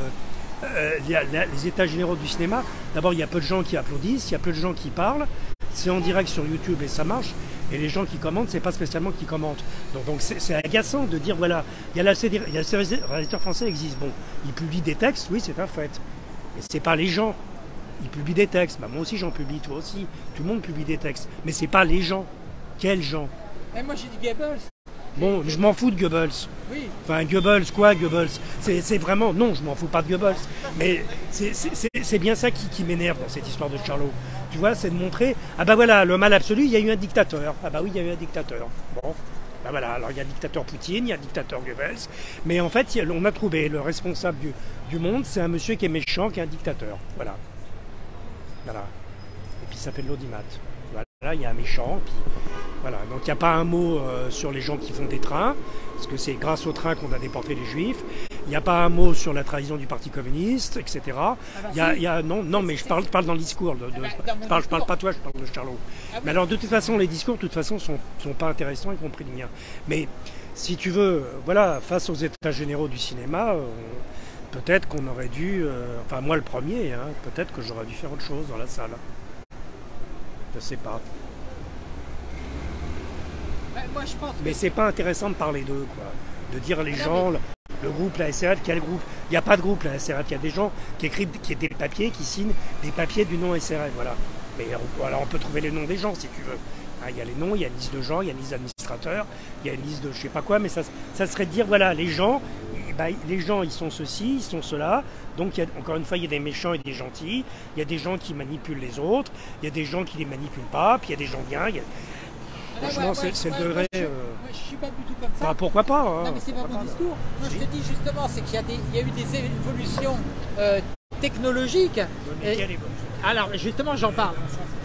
Euh, les états généraux du cinéma. D'abord, il y a peu de gens qui applaudissent, il y a peu de gens qui parlent. C'est en direct sur YouTube et ça marche. Et les gens qui commentent, c'est pas spécialement qui commentent. Donc, donc c'est, c'est agaçant de dire voilà, il y a la C D, il y a le réalisateur français existe. Bon, il publie des textes, oui, c'est un fait. Mais c'est pas les gens. Ils publient des textes. Bah, moi aussi, j'en publie, toi aussi. Tout le monde publie des textes. Mais c'est pas les gens. Quels gens? Et moi, j'ai dit Goebbels. Bon, je m'en fous de Goebbels. Oui. Enfin, Goebbels, quoi, Goebbels c'est, c'est vraiment... Non, je m'en fous pas de Goebbels. Mais c'est, c'est, c'est, c'est bien ça qui, qui m'énerve dans cette histoire de Charlot. Tu vois, c'est de montrer... Ah bah voilà, le mal absolu, il y a eu un dictateur. Ah bah oui, il y a eu un dictateur. Bon, bah voilà, alors il y a le dictateur Poutine, il y a le dictateur Goebbels. Mais en fait, on a trouvé le responsable du, du monde, c'est un monsieur qui est méchant, qui est un dictateur. Voilà. Voilà. Et puis ça fait de l'audimat. Voilà, il y a un méchant, puis... Voilà, donc il n'y a pas un mot euh, sur les gens qui font des trains, parce que c'est grâce aux trains qu'on a déporté les Juifs. Il n'y a pas un mot sur la trahison du Parti communiste, et cetera. Il y a, il y a, non, non, mais je parle, parle dans le discours. De, de, je parle, je parle pas toi, je parle de Charlot. Mais alors, de toute façon, les discours, de toute façon, sont, sont pas intéressants, y compris le mien. Mais si tu veux, voilà, face aux états généraux du cinéma, euh, peut-être qu'on aurait dû, euh, enfin moi le premier, hein, peut-être que j'aurais dû faire autre chose dans la salle. Je sais pas. Moi, je pense que... Mais c'est pas intéressant de parler d'eux, quoi. De dire les non, gens, mais... Le groupe, la S R F, quel groupe? Il n'y a pas de groupe, la S R F. Il y a des gens qui écrivent qui ont des papiers, qui signent des papiers du nom S R F. Voilà. Mais on, alors on peut trouver les noms des gens si tu veux. Hein, il y a les noms, il y a une liste de gens, il y a une liste d'administrateurs, il y a une liste de je sais pas quoi, mais ça, ça serait de dire voilà, les gens, bah, les gens ils sont ceci, ils sont cela. Donc il y a, encore une fois, il y a des méchants et des gentils. Il y a des gens qui manipulent les autres. Il y a des gens qui les manipulent pas. Puis il y a des gens bien. Il y a... Franchement, ouais, ouais, c'est ouais, le degré. Moi, je, euh... moi, je suis pas du tout comme ça. Bah, pourquoi pas hein, Non, mais c'est pas mon pas, discours. Moi, si. je te dis justement, c'est qu'il y, y a eu des évolutions euh, technologiques. Mais Et... quelle évolution? Alors, justement, j'en parle.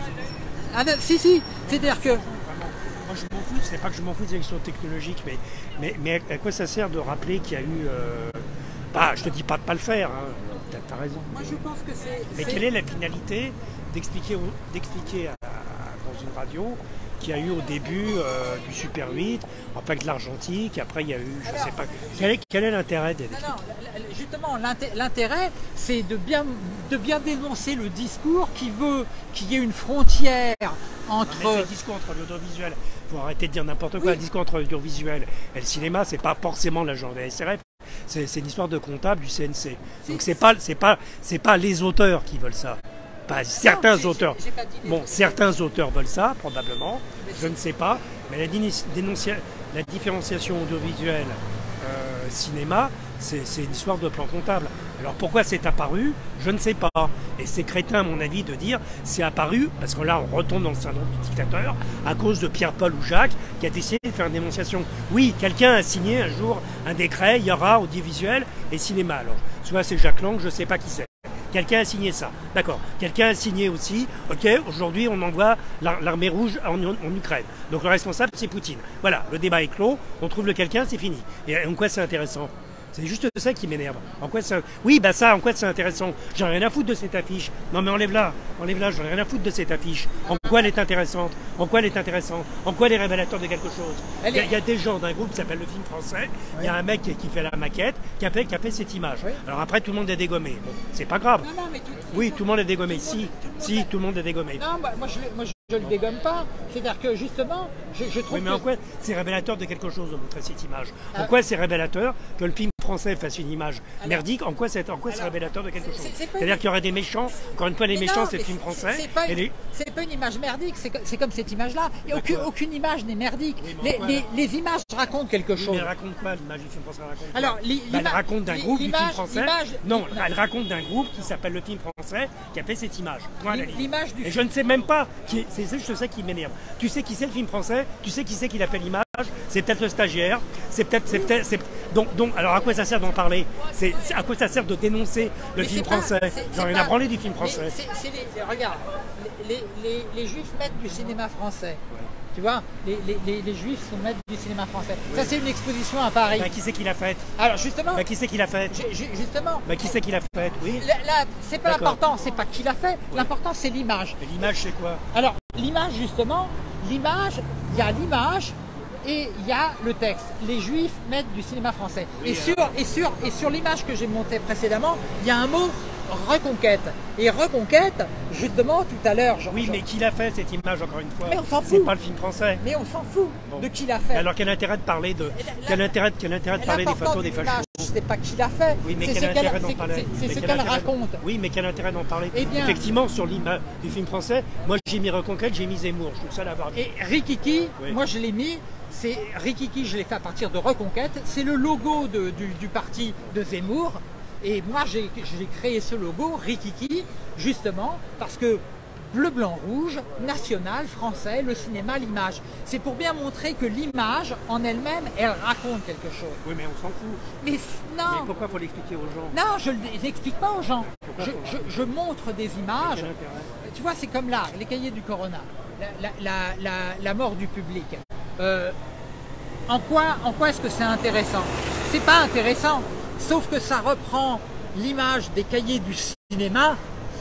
Ah non, si, si. C'est-à-dire que. Moi, je m'en fous. C'est pas que je m'en fous des élections technologiques, mais, mais, mais à quoi ça sert de rappeler qu'il y a eu. Euh... Bah, je te dis pas de pas le faire. Hein. T'as raison. Moi, je pense que c'est. Mais quelle est la finalité d'expliquer d'expliquer dans une radio qu'il y a eu au début euh, du Super huit, enfin de l'argentique, après il y a eu, je Alors, sais pas, quel est, quel est l'intérêt des... Non, non, justement, l'intérêt, c'est de bien, de bien dénoncer le discours qui veut qu'il y ait une frontière entre... Non, mais le discours entre l'audiovisuel, il faut arrêter de dire n'importe quoi, oui. Le discours entre l'audiovisuel et le cinéma, c'est pas forcément l'agent de la S R F, c'est une histoire de comptable du C N C. Donc c'est pas, c'est pas, c'est pas les auteurs qui veulent ça. Pas certains non, auteurs. J'ai, j'ai bon, certains auteurs veulent ça, probablement. Je ne sais pas. Mais la, la différenciation audiovisuelle euh, cinéma, c'est une histoire de plan comptable. Alors pourquoi c'est apparu? Je ne sais pas. Et c'est crétin, à mon avis, de dire c'est apparu, parce que là, on retombe dans le syndrome du dictateur, à cause de Pierre-Paul ou Jacques, qui a décidé de faire une dénonciation. Oui, quelqu'un a signé un jour un décret, il y aura audiovisuel et cinéma. Alors, soit c'est Jacques Lang, je ne sais pas qui c'est. Quelqu'un a signé ça, d'accord. Quelqu'un a signé aussi, ok, aujourd'hui on envoie l'armée rouge en, en Ukraine. Donc le responsable c'est Poutine. Voilà, le débat est clos, on trouve le quelqu'un, c'est fini. Et en quoi c'est intéressant? C'est juste ça qui m'énerve. En quoi ça... Oui, bah ça, en quoi c'est intéressant? J'en ai rien à foutre de cette affiche. Non mais enlève-la, enlève-la, j'en ai rien à foutre de cette affiche. En quoi elle est intéressante? En quoi elle est intéressante? En quoi elle est révélateur de quelque chose? Il y, a, il y a des gens d'un groupe qui s'appelle le film français, il oui. y a un mec qui fait la maquette, qui a fait, qui a fait cette image. Oui. Alors après tout le monde est dégommé. Bon, c'est pas grave. Non, non, mais tout, oui, tout le monde est dégommé. Tout si, tout si, tout le monde est dégommé. Non, bah, moi je, moi, je... Je ne le dégomme pas, c'est-à-dire que justement, je, je trouve oui, mais que... en quoi c'est révélateur de quelque chose de montrer cette image? En quoi c'est révélateur que le film français fasse une image alors, merdique? En quoi c'est en quoi c'est révélateur de quelque chose? C'est-à-dire qu'il y aurait des méchants, encore une fois les mais méchants c'est le film français. C'est pas, les... pas une image merdique, c'est comme cette image-là. Aucune, aucune image n'est merdique. Oui, les, les, les images racontent quelque chose. Oui, mais elle raconte quoi l'image du film français? Raconte alors, bah, elle raconte d'un groupe du film français. Non, elle raconte d'un groupe qui s'appelle le film français qui a fait cette image. L'image du Et je ne sais même pas, c'est juste ça qui m'énerve. Tu sais qui c'est le film français? Tu sais qui c'est qui l'a fait l'image? C'est peut-être le stagiaire. C'est peut-être, c'est peut-être, donc, donc, alors à quoi ça sert d'en parler? C'est à quoi ça sert de dénoncer le mais film français? J'en ai rien à branler du film français. C'est, les, regarde, les, les, les Juifs mettent du cinéma français. Ouais. Tu vois, les, les, les Juifs sont maîtres du cinéma français. Oui. Ça, c'est une exposition à Paris. Bah, qui c'est qui l'a faite? Alors, justement. Bah, qui c'est qui l'a faite? Justement. Bah, qui c'est qui l'a faite? Oui. Là, c'est pas l'important, c'est pas qui l'a fait. Oui. L'important, c'est l'image. Et l'image, c'est quoi? Alors, l'image, justement, l'image, il y a l'image et il y a le texte. Les Juifs mettent du cinéma français. Oui, et, sur, et sur, et sur l'image que j'ai montée précédemment, il y a un mot reconquête. Et reconquête, justement, tout à l'heure... Oui, mais qui l'a fait cette image, encore une fois? Mais on s'en fout. C'est pas le film français. Mais on s'en fout bon. de qui l'a fait. Alors quel intérêt de parler de... Quel intérêt, quel intérêt de parler des photos des fachos? C'est pas qui l'a fait. Oui, mais quel intérêt d'en parler? C'est ce qu'elle raconte. Oui, mais quel intérêt d'en parler? Eh bien, effectivement, sur l'image du film français, moi j'ai mis Reconquête, j'ai mis Zemmour. Je trouve ça l'avoir dit. Et Rikiki, oui. moi je l'ai mis... C'est Rikiki, je l'ai fait à partir de Reconquête. C'est le logo de, du, du parti de Zemmour. Et moi, j'ai créé ce logo, Rikiki, justement, parce que bleu, blanc, rouge, national, français, le cinéma, l'image. C'est pour bien montrer que l'image, en elle-même, elle raconte quelque chose. Oui, mais on s'en fout. Mais non. Mais pourquoi faut l'expliquer aux gens? Non, je ne l'explique pas aux gens. Je, je, je montre des images. Tu vois, c'est comme là, les cahiers du Corona, la, la, la, la, la mort du public. Euh, en quoi, en quoi est-ce que c'est intéressant? C'est pas intéressant, sauf que ça reprend l'image des cahiers du cinéma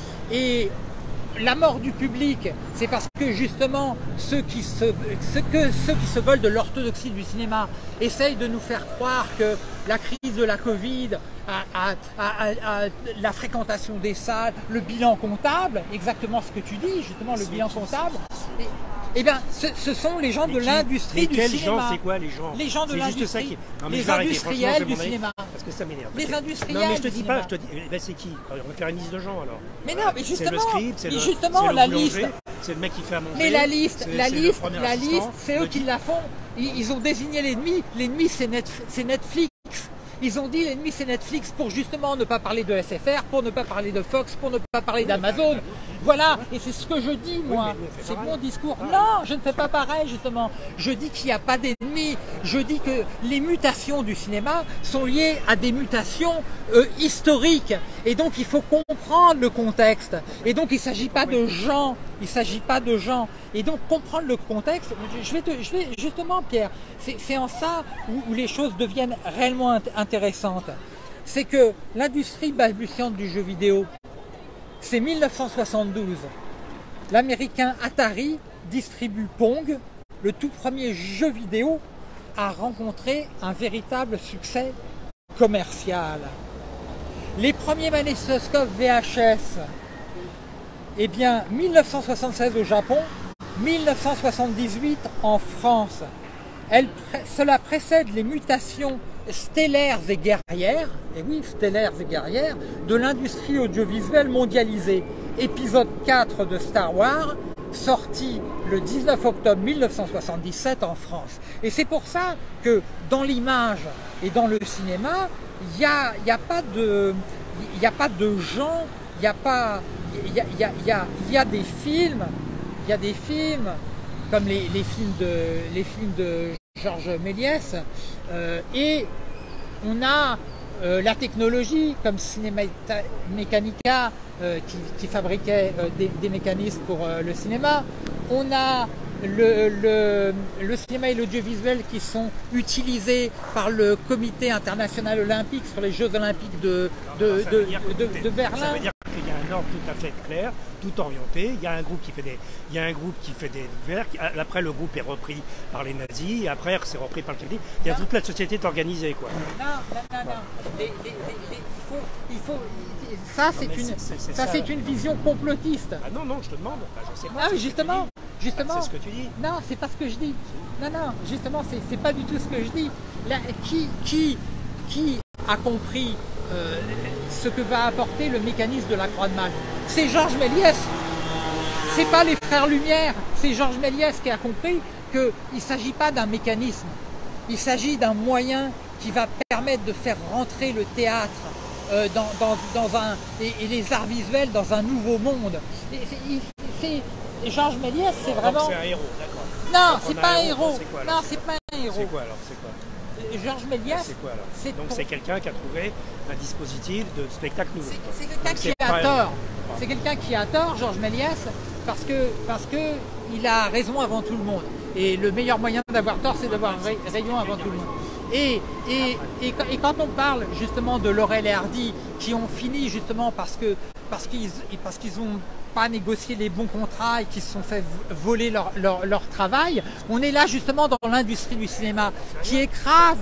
et la mort du public, c'est parce que justement ceux qui se, ceux que, ceux qui se veulent de l'orthodoxie du cinéma essayent de nous faire croire que la crise de la Covid, à, à, à, à, à la fréquentation des salles, le bilan comptable, exactement ce que tu dis, justement, le bilan comptable. Et, eh bien, ce, ce sont les gens de l'industrie du cinéma. Quels gens, c'est quoi les gens? Les gens de l'industrie, qui... les industriels du cinéma. Parce que ça m'énerve. Les industriels. Non, mais je te dis pas, je te dis, eh ben, c'est qui? On va faire une liste de gens alors. Mais non, mais justement, c'est le script, c'est le, justement le la liste. C'est le mec qui fait à manger. Mais la liste, la liste, la liste, c'est eux le qui la font. Ils, ils ont désigné l'ennemi. L'ennemi, c'est Netflix. Netflix. Ils ont dit l'ennemi c'est Netflix pour justement ne pas parler de S F R, pour ne pas parler de Fox, pour ne pas parler d'Amazon. Voilà, et c'est ce que je dis moi, oui, c'est mon discours. Non, je ne fais pas pareil justement. Je dis qu'il n'y a pas d'ennemis. Je dis que les mutations du cinéma sont liées à des mutations euh, historiques. Et donc il faut comprendre le contexte. Et donc il ne s'agit pas de gens. Il ne s'agit pas de gens. Et donc comprendre le contexte, je vais, te, je vais justement Pierre, c'est en ça où, où les choses deviennent réellement int intéressantes. C'est que l'industrie balbutiante du jeu vidéo, c'est mille neuf cent soixante-douze. L'américain Atari distribue Pong, le tout premier jeu vidéo à rencontrer un véritable succès commercial. Les premiers magnétoscopes V H S, eh bien mille neuf cent soixante-seize au Japon, mille neuf cent soixante-dix-huit en France. Elle, cela précède les mutations stellaires et guerrières, et oui, stellaires et guerrières, de l'industrie audiovisuelle mondialisée. Épisode quatre de Star Wars, sorti le dix-neuf octobre mille neuf cent soixante-dix-sept en France. Et c'est pour ça que dans l'image et dans le cinéma, il n'y a, y a pas de, il n'y a pas de gens, il n'y a pas, il y a, y a, y a, y a des films, il y a des films comme les, les films de, les films de Georges Méliès, euh, et on a euh, la technologie comme Cinématica Mechanica euh, qui, qui fabriquait euh, des, des mécanismes pour euh, le cinéma. On a le, le, le cinéma et l'audiovisuel qui sont utilisés par le Comité international olympique sur les Jeux olympiques de, de, de, de, de, de Berlin. Ça veut dire qu'il y a un ordre tout à fait clair, tout orienté. Il y a un groupe qui fait des, il y a un groupe qui fait des verres. Après, le groupe est repris par les nazis. Et après, c'est repris par le Comité. Il y a toute la société est organisée, quoi. Non, non, non, non. Les, les, les, les, il faut, il faut. Ça, c'est une, ça, c'est une vision complotiste. Ah non, non, je te demande. Bah, je sais pas. Ah oui, justement. Justement, c'est ce que tu dis. Non, c'est pas ce que je dis. Non, non, justement, c'est pas du tout ce que je dis. Là, qui, qui, qui a compris euh, ce que va apporter le mécanisme de la croix de Malte? C'est Georges Méliès. C'est pas les frères Lumière. C'est Georges Méliès qui a compris qu'il ne s'agit pas d'un mécanisme. Il s'agit d'un moyen qui va permettre de faire rentrer le théâtre euh, dans, dans, dans un, et, et les arts visuels dans un nouveau monde. C'est Georges Méliès, c'est vraiment... C'est un héros, d'accord. Non, c'est pas un héros. Non, c'est pas un héros. C'est quoi alors? C'est quoi? Georges Méliès, c'est quoi alors? Donc c'est quelqu'un qui a trouvé un dispositif de spectacle nouveau. C'est quelqu'un qui a tort. C'est quelqu'un qui a tort, Georges Méliès, parce que parce que il a raison avant tout le monde. Et le meilleur moyen d'avoir tort, c'est d'avoir raison avant tout le monde. Et, et, et, et quand on parle justement de Laurel et Hardy, qui ont fini justement parce que parce qu'ils parce qu'ils ont pas négocié les bons contrats et qui se sont fait voler leur, leur, leur travail, on est là justement dans l'industrie du cinéma qui écrase,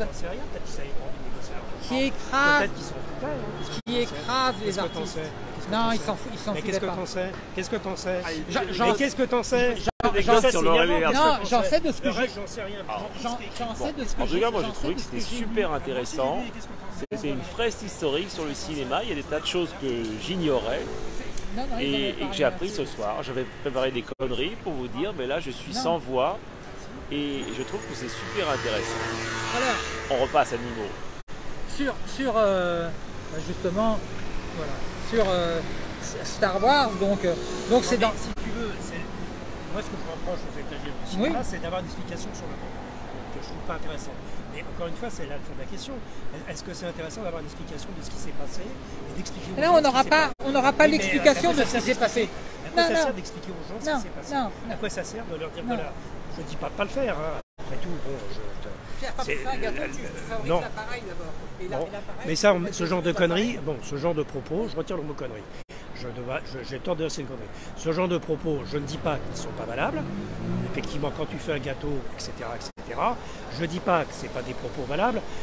qui écrase, qui écrase les artistes. Non, ils s'en foutent, ils s'en foutent. Qu'est-ce que t'en sais? Qu'est-ce que t'en sais? Mais qu'est-ce que t'en sais? J'en sais Non, j'en sais de ce que j'ai. J'en sais rien. J'en sais de ce que En tout cas, moi j'ai trouvé que c'était super intéressant. C'était une fresque historique sur le cinéma. Il y a des tas de choses que j'ignorais. Non, non, et, et que j'ai appris ce soir. J'avais préparé des conneries pour vous dire, mais là je suis non. sans voix et je trouve que c'est super intéressant. Alors, on repasse à niveau. Sur, sur euh, justement, voilà, sur euh, Star Wars, donc euh, donc c'est dans. Si tu veux, moi ce que je reproche aux États-Unis du cinéma, oui. c'est d'avoir une explication sur le monde que je trouve pas intéressant. Mais encore une fois, c'est là le fond de la question. Est-ce que c'est intéressant d'avoir une explication de ce qui s'est passé et d'expliquer aux gens? Là, on n'aura pas, on n'aura pas l'explication de ce qui s'est passé. À quoi ça sert d'expliquer aux gens ce qui s'est passé? À quoi ça sert de leur dire voilà, je ne dis pas de pas le faire. Hein. Après tout, bon, je. Pierre, quand tu fais un gâteau, tu fabriques l'appareil d'abord. Bon. Mais ça, on, ce genre de conneries, bon, ce genre de propos, je retire le mot connerie. J'ai tort de dire c'est une connerie. Ce genre de propos, je ne dis pas qu'ils ne sont pas valables. Effectivement, quand tu fais un gâteau, et cetera, et cetera, je ne dis pas que ce n'est pas des propos valables,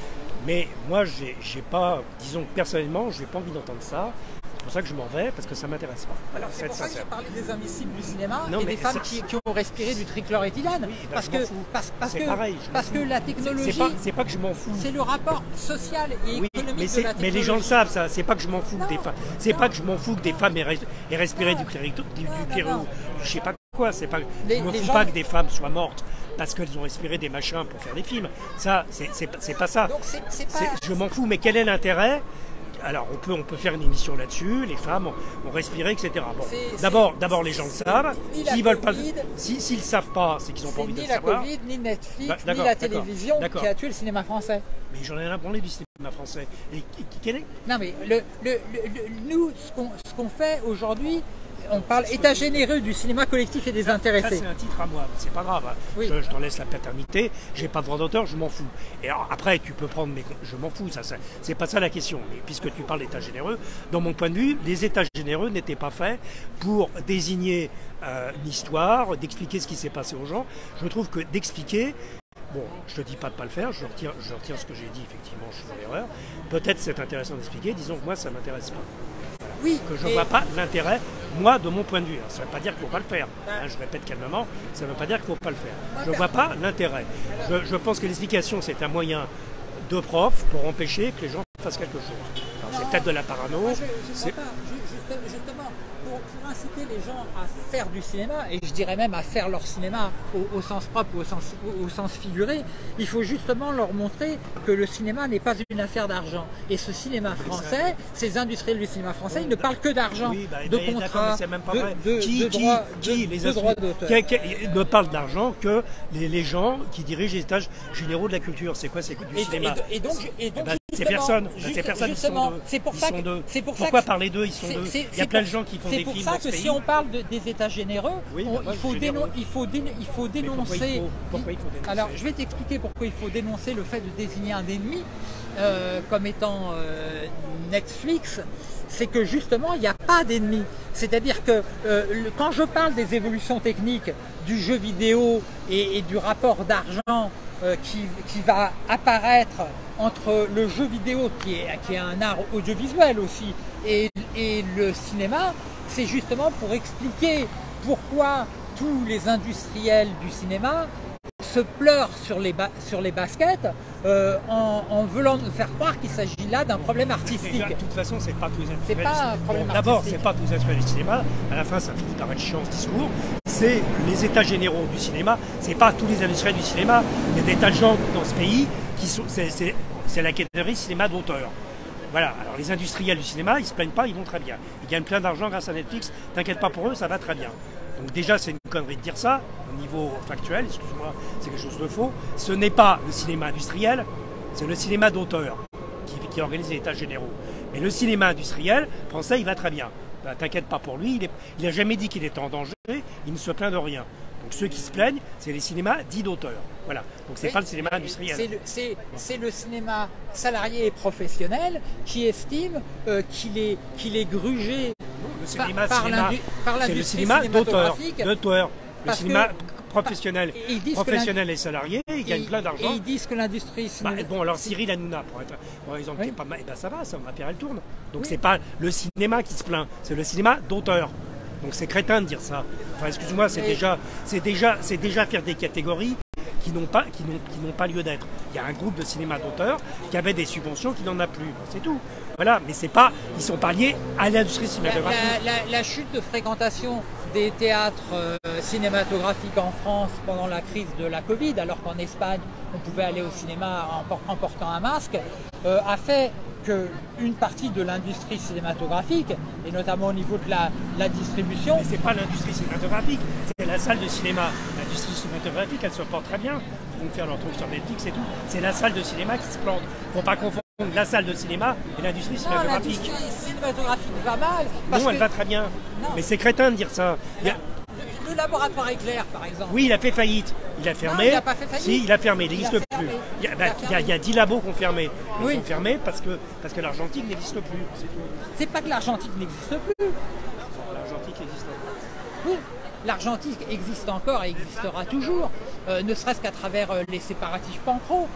Mais moi, j'ai j'ai pas, disons personnellement, j'ai pas envie d'entendre ça. C'est pour ça que je m'en vais, parce que ça m'intéresse pas. Voilà, c'est pour ça que j'ai parlé des invisibles du cinéma non, et des femmes ça, qui, qui ont respiré du trichloroéthylène. Oui, bah, parce, que, parce, parce, que, pareil, parce que la technologie, c'est pas, c'est pas que je m'en fous. C'est le rapport social et oui, économique mais de la technologie. Mais les gens le savent, ça. C'est pas que je m'en fous non, que des femmes. C'est pas que je m'en fous que des femmes aient, aient respiré non, du clérito, du, non, du cléro, non, non. je sais pas quoi. C'est pas. Les, je me fous gens... pas que des femmes soient mortes parce qu'elles ont respiré des machins pour faire des films. Ça, c'est pas ça. Donc c'est, c'est pas... Je m'en fous. Mais quel est l'intérêt? Alors on peut, on peut faire une émission là-dessus, les femmes ont, ont respiré, et cetera. Bon, d'abord, d'abord les gens le savent. S'ils veulent pas, s'ils si, ne savent pas, c'est qu'ils n'ont pas envie de le savoir. Ni la Covid, ni Netflix, bah, ni la télévision qui a tué le cinéma français. Mais j'en ai rien à branler du cinéma français. Et quel est? Non mais le, le, le, le, nous, ce qu'on ce qu'on fait aujourd'hui, on parle état généreux du cinéma collectif et des intéressés. Ça, c'est un titre à moi, c'est pas grave. Hein. Oui. Je, je t'en laisse la paternité, j'ai pas de droit d'auteur, je m'en fous. Et alors, après, tu peux prendre mes. Je m'en fous, ça, ça c'est pas ça la question. Mais puisque tu parles d'état généreux, dans mon point de vue, les états généreux n'étaient pas faits pour désigner euh, une histoire, d'expliquer ce qui s'est passé aux gens. Je trouve que d'expliquer. Bon, je te dis pas de pas le faire, je retire, je retire ce que j'ai dit, effectivement, je suis dans l'erreur. Peut-être c'est intéressant d'expliquer, disons que moi, ça m'intéresse pas. Oui, que je ne vois pas l'intérêt, moi, de mon point de vue. Ça ne veut pas dire qu'il ne faut pas le faire. Hein, je répète calmement, ça ne veut pas dire qu'il ne faut pas le faire. Je ne vois pas l'intérêt. Je, je pense que l'explication, c'est un moyen de prof pour empêcher que les gens fassent quelque chose. C'est peut-être de la parano. Moi, je, je pas. Je, justement, pour, pour inciter les gens à faire du cinéma, et je dirais même à faire leur cinéma au, au sens propre ou au sens, au, au sens figuré, il faut justement leur montrer que le cinéma n'est pas une affaire d'argent. Et ce cinéma français, ces industriels du cinéma français, ils ne parlent que d'argent, oui, bah, de bah, contrats, même pas de, vrai. de, qui, de, qui, droits, qui, de, les de droits d'auteur. Qui, qui, ne parlent d'argent que les, les gens qui dirigent les étages généraux de la culture. C'est quoi? C'est du et, cinéma. Et, et donc, et donc ben, c'est personne. Juste, c'est personne. Justement, c'est pour ça que, c'est pour Pourquoi ça parler d'eux? Ils sont deux. Il y a plein de gens qui font des films. C'est pour ça que si on parle de, des états généreux, oui, on, bah, il, faut dénon, il, faut dé, il faut dénoncer. Pourquoi il faut, pourquoi il faut dénoncer? Alors, je vais t'expliquer pourquoi il faut dénoncer le fait de désigner un ennemi euh, comme étant euh, Netflix. C'est que justement, il n'y a pas d'ennemi. C'est-à-dire que euh, le, quand je parle des évolutions techniques du jeu vidéo et, et du rapport d'argent euh, qui, qui va apparaître entre le jeu vidéo, qui est, qui est un art audiovisuel aussi, et, et le cinéma, c'est justement pour expliquer pourquoi tous les industriels du cinéma se pleurent sur les, sur les baskets euh, en, en voulant nous faire croire qu'il s'agit là d'un problème artistique. De toute façon, c'est pas tous les C'est pas un problème bon, D'abord, artistique. c'est pas tous les industriels du cinéma. À la fin, ça finit par être chiant ce discours. C'est les états généraux du cinéma. C'est pas tous les industriels du cinéma. Il y a des tas de gens dans ce pays qui sont. C'est la catégorie cinéma d'auteur. Voilà, alors les industriels du cinéma, ils se plaignent pas, ils vont très bien. Ils gagnent plein d'argent grâce à Netflix, t'inquiète pas pour eux, ça va très bien. Donc déjà, c'est une connerie de dire ça, au niveau factuel, excuse-moi, c'est quelque chose de faux. Ce n'est pas le cinéma industriel, c'est le cinéma d'auteur qui, qui organise les états généraux. Mais le cinéma industriel français, il va très bien. Ben, t'inquiète pas pour lui, il n'a jamais dit qu'il était en danger, il ne se plaint de rien. Donc ceux qui se plaignent, c'est les cinémas dits d'auteur. Voilà. Donc c'est pas le cinéma industriel. C'est le, le cinéma salarié et professionnel qui estime euh, qu'il est, qu'il est grugé le cinéma, par, cinéma, par c'est le cinéma d'auteur. d'auteur. Le cinéma que, professionnel, professionnel et salarié, ils gagnent plein d'argent. Et ils disent que l'industrie... Bah, bon, alors Cyril Hanouna, pour être par exemple, oui. qui est pas mal, et ben ça va, ça, ma pierre elle tourne. Donc oui. c'est pas le cinéma qui se plaint, c'est le cinéma d'auteur. Donc c'est crétin de dire ça. Enfin, excuse-moi, c'est déjà, c'est déjà, c'est déjà faire des catégories qui n'ont pas, qui n'ont, qui n'ont pas lieu d'être. Il y a un groupe de cinéma d'auteur qui avait des subventions qui n'en a plus. C'est tout. Voilà, mais c'est pas, ils sont pas liés à l'industrie cinématographique. La, la, la, la chute de fréquentation des théâtres euh, cinématographiques en France pendant la crise de la Covid, alors qu'en Espagne on pouvait aller au cinéma en, en portant un masque, euh, a fait qu'une partie de l'industrie cinématographique, et notamment au niveau de la, la distribution... Mais c'est pas l'industrie cinématographique, c'est la salle de cinéma. L'industrie cinématographique, elle se porte très bien. Ils vont faire leur truc sur Netflix et tout. C'est la salle de cinéma qui se plante. Faut pas confondre la salle de cinéma et l'industrie cinématographique. Non, l'industrie cinématographique va mal. Non, elle va très bien. Non. Mais c'est crétin de dire ça. Il y a... Le laboratoire Éclair, par exemple. Oui, il a fait faillite. Il a fermé. Non, il n'a pas fait faillite. Si, il a fermé. Il n'existe plus. Il y, a, bah, il, y a, il y a dix labos qui ont fermé. Ils oui. ont fermé parce que, parce que l'argentique n'existe plus. C'est pas que l'argentique n'existe plus. L'argentique existe encore. Oui, l'argentique existe encore et existera toujours, euh, ne serait-ce qu'à travers euh, les séparatifs pancro.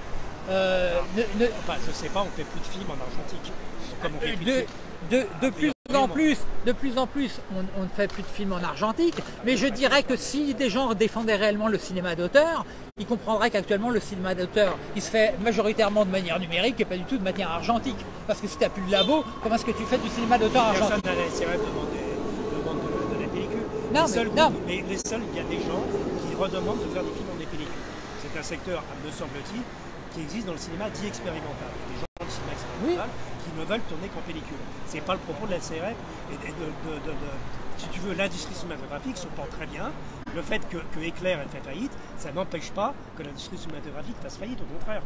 euh, ne, ne... Enfin, je sais pas, on fait plus de films en argentique. Comme on fait plus de, de, de, de plus en plus, de plus en plus, on, on ne fait plus de films en argentique, mais je dirais que si des gens défendaient réellement le cinéma d'auteur, ils comprendraient qu'actuellement le cinéma d'auteur, il se fait majoritairement de manière numérique et pas du tout de manière argentique. Parce que si tu n'as plus de labo, comment est-ce que tu fais du cinéma d'auteur argentique? Personne n'a la S R F demande de, de la pellicule. Non, les, seuls, non. Les, les seuls, il y a des gens qui redemandent de faire des films en des pellicules. C'est un secteur, me semble-t-il, qui existe dans le cinéma dit expérimental. Des gens dans le cinéma expérimental oui. qui ne veulent tourner qu'en pellicule. C'est pas le propos de la S R F et de, de, de, de, de si tu veux, l'industrie cinématographique se porte très bien. Le fait que, que Éclair ait fait faillite, ça n'empêche pas que l'industrie cinématographique fasse faillite, au contraire.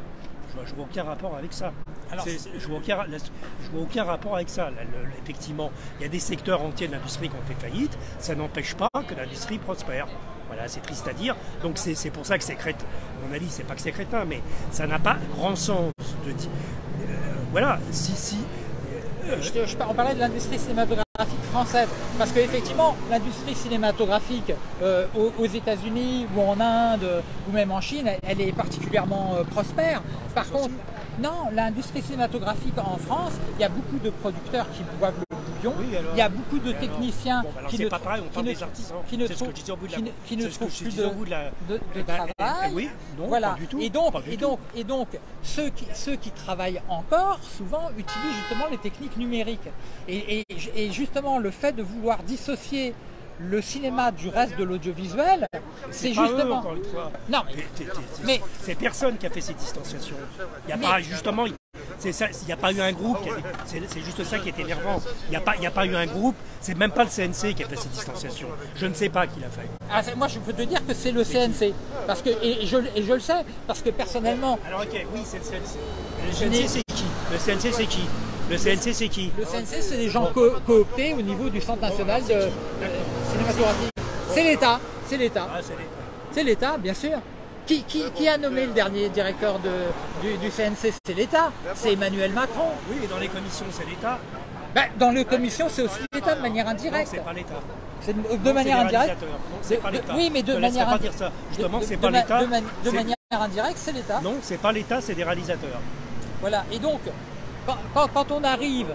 Je vois aucun rapport avec ça. Alors, je vois aucun, je vois aucun rapport avec ça. Là, le, effectivement, il y a des secteurs entiers de l'industrie qui ont fait faillite. Ça n'empêche pas que l'industrie prospère. Voilà, c'est triste à dire. Donc c'est pour ça que c'est crétin. À mon avis, c'est pas que c'est crétin, mais ça n'a pas grand sens de dire. Euh, voilà, si, si. Euh, je, je, on parlait de l'industrie cinématographique française, parce qu'effectivement, l'industrie cinématographique euh, aux, aux États-Unis ou en Inde ou même en Chine, elle, elle est particulièrement euh, prospère. Par contre, non, l'industrie cinématographique en France, il y a beaucoup de producteurs qui boivent le bouillon, oui, alors, il y a beaucoup de techniciens bon, alors, qui, ne, pas pareil, on parle qui, des artisans. qui ne trouvent qui ne trouvent plus de, de, la... de, de eh ben, travail. Eh, oui, non, voilà. Pas du tout. Et donc, et donc, tout. et donc ceux, qui, ceux qui travaillent encore, souvent, utilisent justement les techniques numériques. Et, et, et justement, le fait de vouloir dissocier le cinéma du reste de l'audiovisuel, c'est justement. Eux, encore une fois. Non, mais, mais c'est personne qui a fait cette distanciation. Il n'y a mais... pas justement. Il n'y a pas eu un groupe, c'est juste ça qui est énervant. Il n'y a, a pas eu un groupe, c'est même pas le C N C qui a fait cette distanciation. Je ne sais pas qui l'a fait. Ah, moi je peux te dire que c'est le C N C. Parce que, et, je, et je le sais, parce que personnellement. Alors ok, oui, c'est le C N C. Le C N C c'est qui Le C N C c'est qui Le C N C c'est qui Le C N C c'est des gens co cooptés au niveau du Centre national de euh, cinématographie. C'est l'État, c'est l'État. Ah, c'est l'État, bien sûr. Qui, qui, qui a nommé le dernier directeur de, du, du C N C? C'est l'État, c'est Emmanuel Macron. Oui, et dans les commissions, c'est l'État. Ben, dans les commissions, c'est aussi l'État de manière indirecte. C'est pas l'État. C'est de, de manière indirecte. C'est pas l'État. Oui, mais de manière pas dire ça. Justement, c'est pas l'État. De, de, de manière indirecte, c'est l'État. Non, c'est pas l'État, c'est des réalisateurs. Voilà. Et donc, quand, quand, quand on arrive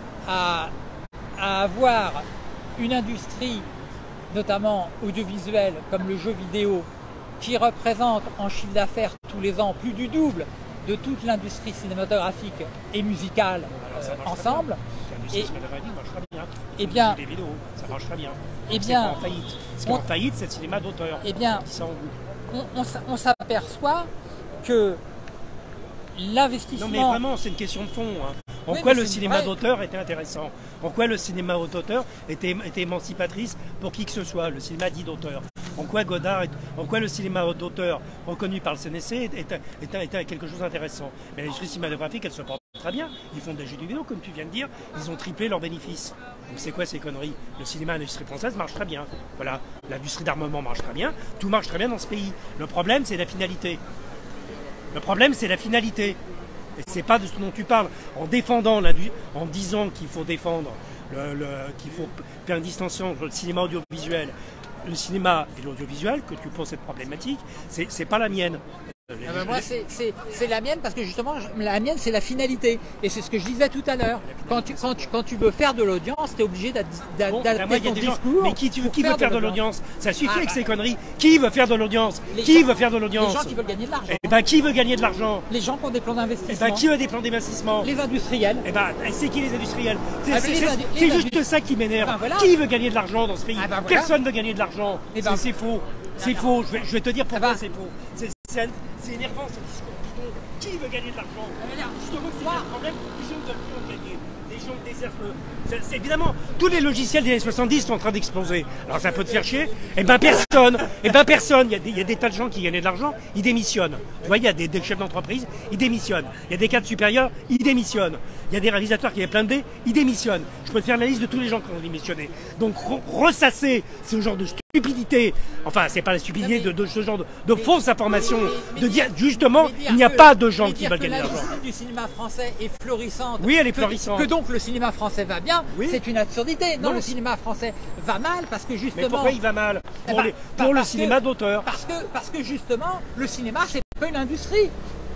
à, à avoir une industrie, notamment audiovisuelle, comme le jeu vidéo, qui représente en chiffre d'affaires tous les ans plus du double de toute l'industrie cinématographique et musicale euh, ensemble. Et, bien. et bien, les vidéos, ça marche très bien. Et bien, en faillite. Ce qui est en faillite, c'est le cinéma d'auteur. Et bien, on, on, on s'aperçoit que l'investissement. Non, mais vraiment, c'est une question de fond. Hein. En oui, quoi le cinéma d'auteur était intéressant? En quoi le cinéma d'auteur était, était émancipatrice pour qui que ce soit, le cinéma dit d'auteur? En quoi Godard, est, en quoi le cinéma d'auteur reconnu par le C N C était, était, était quelque chose d'intéressant? Mais l'industrie cinématographique, elle se porte très bien. Ils font des jeux vidéo, comme tu viens de dire, ils ont triplé leurs bénéfices. Donc c'est quoi ces conneries? Le cinéma, l'industrie française marche très bien. Voilà, l'industrie d'armement marche très bien. Tout marche très bien dans ce pays. Le problème, c'est la finalité. Le problème, c'est la finalité. Et c'est pas de ce dont tu parles. En défendant, la, en disant qu'il faut défendre, qu'il faut faire une distinction entre le cinéma audiovisuel, le cinéma et l'audiovisuel, que tu poses cette problématique, c'est pas la mienne. Ah ben moi c'est la mienne parce que justement la mienne c'est la finalité et c'est ce que je disais tout à l'heure. Quand tu, quand, tu, quand tu veux faire de l'audience, tu es obligé d'adapter bon, ton discours. Mais qui, tu, qui veut faire de l'audience? Ça suffit ah, avec bah, ces conneries. Qui veut faire de l'audience? Qui gens, veut faire de l'audience? Les gens qui veulent gagner de l'argent. Eh ben qui veut gagner de l'argent? Les gens qui ont des plans d'investissement. Eh ben qui veut des plans d'investissement? Les industriels. Eh ben c'est qui les industriels? C'est ah, juste ça qui m'énerve. Ben, voilà. Qui veut gagner de l'argent dans ce pays? ah, ben, voilà. Personne ne veut gagner de l'argent. Eh ben, c'est faux. C'est faux. Je vais, je vais te dire pourquoi c'est faux. C'est énervant ce discours. Qui veut gagner de l'argent? Justement, c'est un problème. Les gens ne veulent plus en gagner. Les gens désertent. C'est évidemment, tous les logiciels des années soixante-dix sont en train d'exploser. Alors ça peut te faire chier. Eh ben personne. Eh ben personne. Il y, a des, il y a des tas de gens qui gagnent de l'argent, ils démissionnent. Tu vois, il y a des, des chefs d'entreprise, ils démissionnent. Il y a des cadres supérieurs, ils démissionnent. Il y a des réalisateurs qui avaient plein de dés, ils démissionnent. Je peux te faire la liste de tous les gens qui ont démissionné. Donc ressasser ce genre de stupidité, enfin c'est pas la stupidité de, de ce genre de, de fausses informations, de dire justement il n'y a pas de gens qui veulent gagner de l'argent. L'industrie du cinéma français est florissante. Oui, elle est florissante. Que, que donc le cinéma français va bien, oui. C'est une absurdité. Non, non, le cinéma français va mal parce que justement. Mais pourquoi il va mal? Pour, eh ben, les, pour le cinéma d'auteur. Parce que, parce que justement, le cinéma c'est pas une industrie.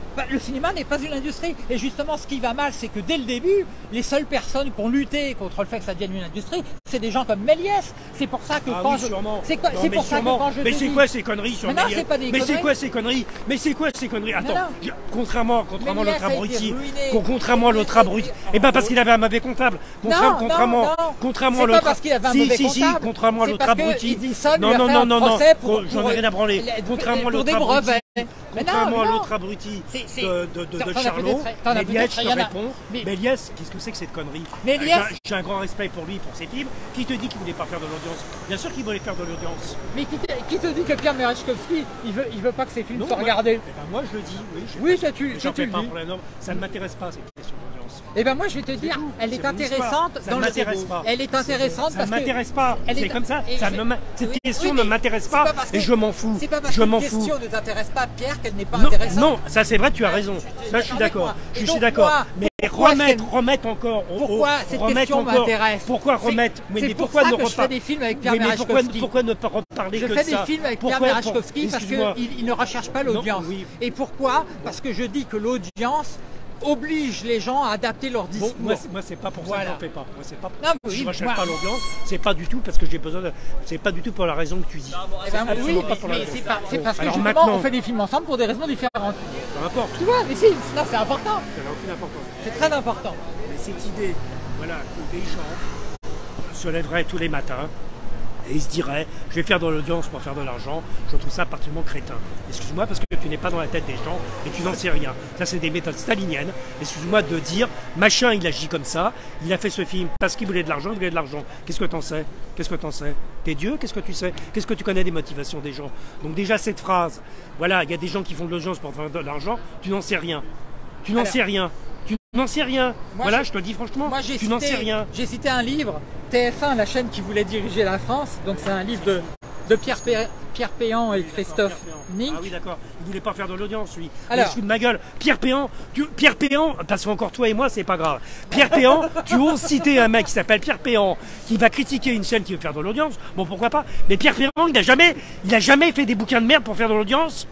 Bah, le cinéma n'est pas une industrie. Et justement, ce qui va mal, c'est que dès le début, les seules personnes qui ont lutté contre le fait que ça devienne une industrie, c'est des gens comme Méliès. C'est pour ça que ah quand oui, je... sûrement. C'est quoi... Non, pour ça que quand je Mais te c'est dis... quoi ces conneries sur Mais non, Méliès? c'est pas des Mais c'est conneries. quoi ces conneries? Mais c'est quoi ces conneries? Attends, non. je- contrairement, contrairement à Méliès l'autre a été abruti, ruiné. contrairement à l'autre abruti, eh ben parce qu'il avait un mauvais comptable. Contra- Non, contrairement, non, non. contrairement à C'est pas l'autre, parce qu'il avait un si, mauvais si, si, comptable. contrairement à C'est l'autre parce que abruti. Edison lui Non, a non, fait non, un non, non, procès pour- j'en ai pour- rien à branler. pour- Contrairement à pour l'autre des abruti, brevets. Mais non, contrairement à non. l'autre abruti C'est- c'est- de, de, de, t'en- de t'en as Charlot, peut-être- t'en as Méliès, peut-être je te rien à- réponds. Mais- Méliès, qu'est-ce que c'est que cette connerie? Méliès- J'ai- J'ai un grand respect pour lui, pour ses films. Qui te dit qu'il voulait pas faire de l'audience? Bien sûr qu'il voulait faire de l'audience. Mais qui te, qui te dit que Pierre Merezhkovski, il veut, il veut pas que ses films Non, soient moi- regardés? Eh ben, moi je le dis, oui. je- Oui, ça tu, Mais ça, j'en tu fais le pas dis. pour la norme. Ça ne m'intéresse pas cette question d'audience. Eh ben moi je vais te dire, tout. elle est C'est mon histoire. intéressante Ça dans ne le m'intéresse pas. Elle est intéressante Ça parce ne que m'intéresse pas. elle est- C'est comme ça. et ça je- ne m'a- Cette oui, question oui, ne mais m'intéresse c'est pas pas parce et que- je m'en fous. C'est pas parce Je qu'une m'en fous. question ne t'intéresse pas, Pierre, qu'elle n'est pas Non, intéressante. non, ça c'est vrai, tu as raison. je- Ça je suis avec d'accord. moi. Je Et suis donc, d'accord. moi, Mais pourquoi remettre, est-ce remettre encore. au- au- Pourquoi cette remettre question encore- m'intéresse? Pourquoi C'est- remettre Oui, c'est mais pour pourquoi ça ne que je repas- fais des films avec Pierre Oui, mais pourquoi, Merezhkovski. pourquoi ne pas reparler Je que fais de ça des films avec Pierre Pourquoi- Merezhkovski parce Excuse-moi. qu'il il ne recherche pas l'audience. oui. Et pourquoi? Parce que je dis que l'audience oblige les gens à adapter leur Bon, discours. moi, c'est- moi c'est pas pour ça Voilà. que j'en fais pas. Moi c'est pas. Non, si oui, je recherche moi- pas l'audience, c'est pas du tout parce que j'ai besoin de. C'est pas du tout pour la raison que tu dis. Eh ben, absolument oui, pas mais, pour la mais raison. c'est pas- c'est Bon, parce que alors justement maintenant- on fait des films ensemble pour des raisons différentes. Peu importe. Tu vois, mais si, non, c'est important. Ça n'a aucune importance. C'est très important. Mais cette idée, voilà, que des gens se lèveraient tous les matins et ils se diraient, je vais faire de l'audience pour faire de l'argent, je trouve ça particulièrement crétin. Excuse-moi parce que tu n'es pas dans la tête des gens et tu n'en sais rien. Ça c'est des méthodes staliniennes. Excuse-moi de dire, machin il agit comme ça, il a fait ce film parce qu'il voulait de l'argent, il voulait de l'argent. Qu'est-ce que t'en sais? Qu'est-ce que t'en sais? T'es Dieu? Qu'est-ce que tu sais? Qu'est-ce que tu connais des motivations des gens? Donc déjà cette phrase, voilà, il y a des gens qui font de l'audience pour faire de l'argent, tu n'en sais rien. Tu n'en Alors, sais rien. Tu n'en sais rien. Moi, voilà, j'ai- je te le dis franchement, Moi, j'ai tu n'en sais cité, rien. j'ai cité un livre, T F un, la chaîne qui voulait diriger la France. Donc c'est un livre de, de Pierre, Pé- Pierre Péan et Christophe Nink. Ah oui, d'accord. Il voulait pas faire de l'audience, lui. Alors- Alors, de ma gueule. Pierre Péan, tu, Pierre Péan, parce qu'encore toi et moi, c'est pas grave. Pierre Péan, tu oses citer un mec qui s'appelle Pierre Péan, qui va critiquer une chaîne qui veut faire de l'audience. Bon, pourquoi pas. Mais Pierre Péan, il n'a jamais, il a jamais fait des bouquins de merde pour faire de l'audience.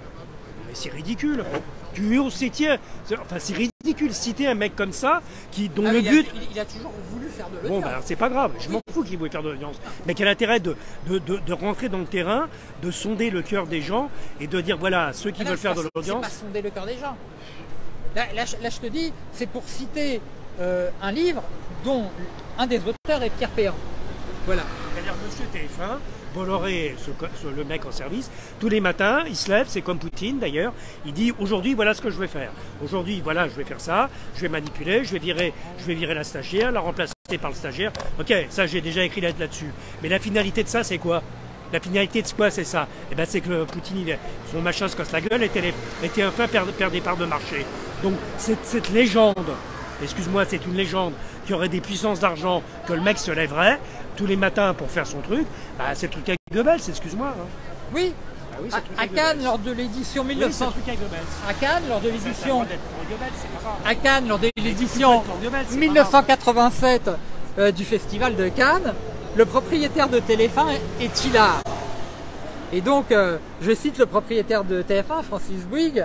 Mais c'est ridicule. Tu oses citer, enfin, c'est ridicule citer un mec comme ça, qui, dont Ah, le il a- but. il, il a toujours voulu faire de Bon, l'audience. ben c'est pas grave, je m'en fous qu'il voulait faire de l'audience. Mais quel intérêt de, de, de, de rentrer dans le terrain, de sonder le cœur des gens et de dire voilà, ceux qui Mais là, veulent c'est faire pas- de l'audience. C'est pas sonder le cœur des gens. Là, là, je- là, je te dis, c'est pour citer euh, un livre dont un des auteurs est Pierre Péan. Voilà. C'est-à-dire monsieur T F un, Bolloré, ce, co- ce- le mec en service, tous les matins, il se lève, c'est comme Poutine d'ailleurs, il dit aujourd'hui voilà ce que je vais faire. Aujourd'hui voilà, je vais faire ça, je vais manipuler, je vais virer, je vais virer la stagiaire, la remplacer par le stagiaire. Ok, ça j'ai déjà écrit là- là-dessus. Mais la finalité de ça c'est quoi? La finalité de quoi c'est ça? Eh ben c'est que le Poutine, il est- son machin se casse la gueule et télé- était enfin perdre, perdre des parts de marché. Donc cette, cette légende, excuse-moi, c'est une légende, qui aurait des puissances d'argent, que le mec se lèverait tous les matins pour faire son truc, bah c'est le truc avec Goebbels, excuse-moi. Hein. Oui, Ah oui, c'est à, le truc à avec Cannes, Goebbels. lors de l'édition Oui, c'est 1900... le truc avec Goebbels. À Cannes, lors de Ça, ça a le l'édition... droit d'être pour Goebbels, c'est pas grave. À Cannes, lors de l'édition Pour Goebbels, c'est pas mille neuf cent quatre-vingt-sept euh, du Festival de Cannes, le propriétaire de Téléfin est Tillard. Et donc, euh, je cite le propriétaire de T F un, Francis Bouygues.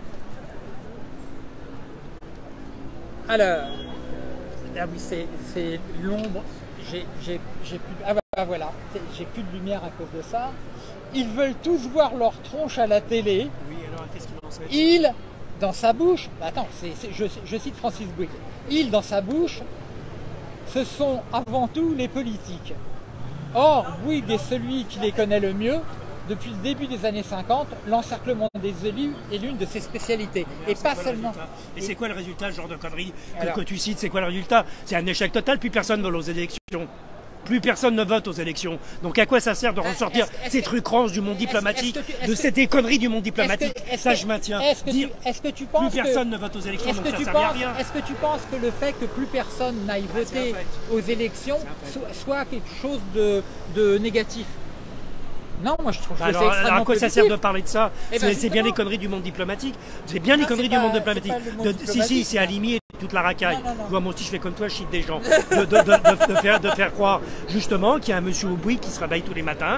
Alors, ah oui, c'est c'est l'ombre. J'ai j'ai- j'ai plus, ah bah, voilà, C'est- j'ai plus de lumière à cause de ça. Ils veulent tous voir leur tronche à la télé. Oui, alors qu'est-ce qu'il en sait? Il, dans sa bouche, attends, c'est- c'est- je, je cite Francis Bouygues, il, dans sa bouche, ce sont avant tout les politiques. Or, Bouygues est celui qui les connaît le mieux. Depuis le début des années cinquante, l'encerclement des élus est l'une de ses spécialités. Et C'est pas quoi le seulement. résultat Et c'est quoi le résultat, ce genre de conneries que, Alors- que tu cites? C'est quoi le résultat? C'est un échec total, plus personne ne va aux élections. Plus personne ne vote aux élections. Donc à quoi ça sert de ressortir est-ce- est-ce ces que- trucs rances du monde est-ce- diplomatique, est-ce que tu- est-ce de que- ces conneries du monde Est-ce diplomatique? que- est-ce Ça, que- je maintiens. Est-ce que, Dire tu, est-ce que tu plus penses personne que, ne vote aux élections, est-ce donc que ça tu ne servira à penses, rien. est-ce que tu penses que le fait que plus personne n'aille c'est un voter fait. aux élections C'est un soit, soit quelque chose de, de négatif? Non, moi je trouve Bah que c'est alors, extrêmement alors à quoi ça positif. sert de parler de ça? Eh ben, C'est c'est bien justement. les conneries du monde diplomatique. C'est bien les Non, conneries c'est du pas- monde c'est diplomatique. pas le monde De- si, si, diplomatique. c'est Alimi et toute la racaille. Non, non, non. Tu vois, moi aussi, je fais comme toi, je chite des gens. De, de- de- de- de faire, de faire croire, justement, qu'il y a un monsieur au Bouygues qui se réveille tous les matins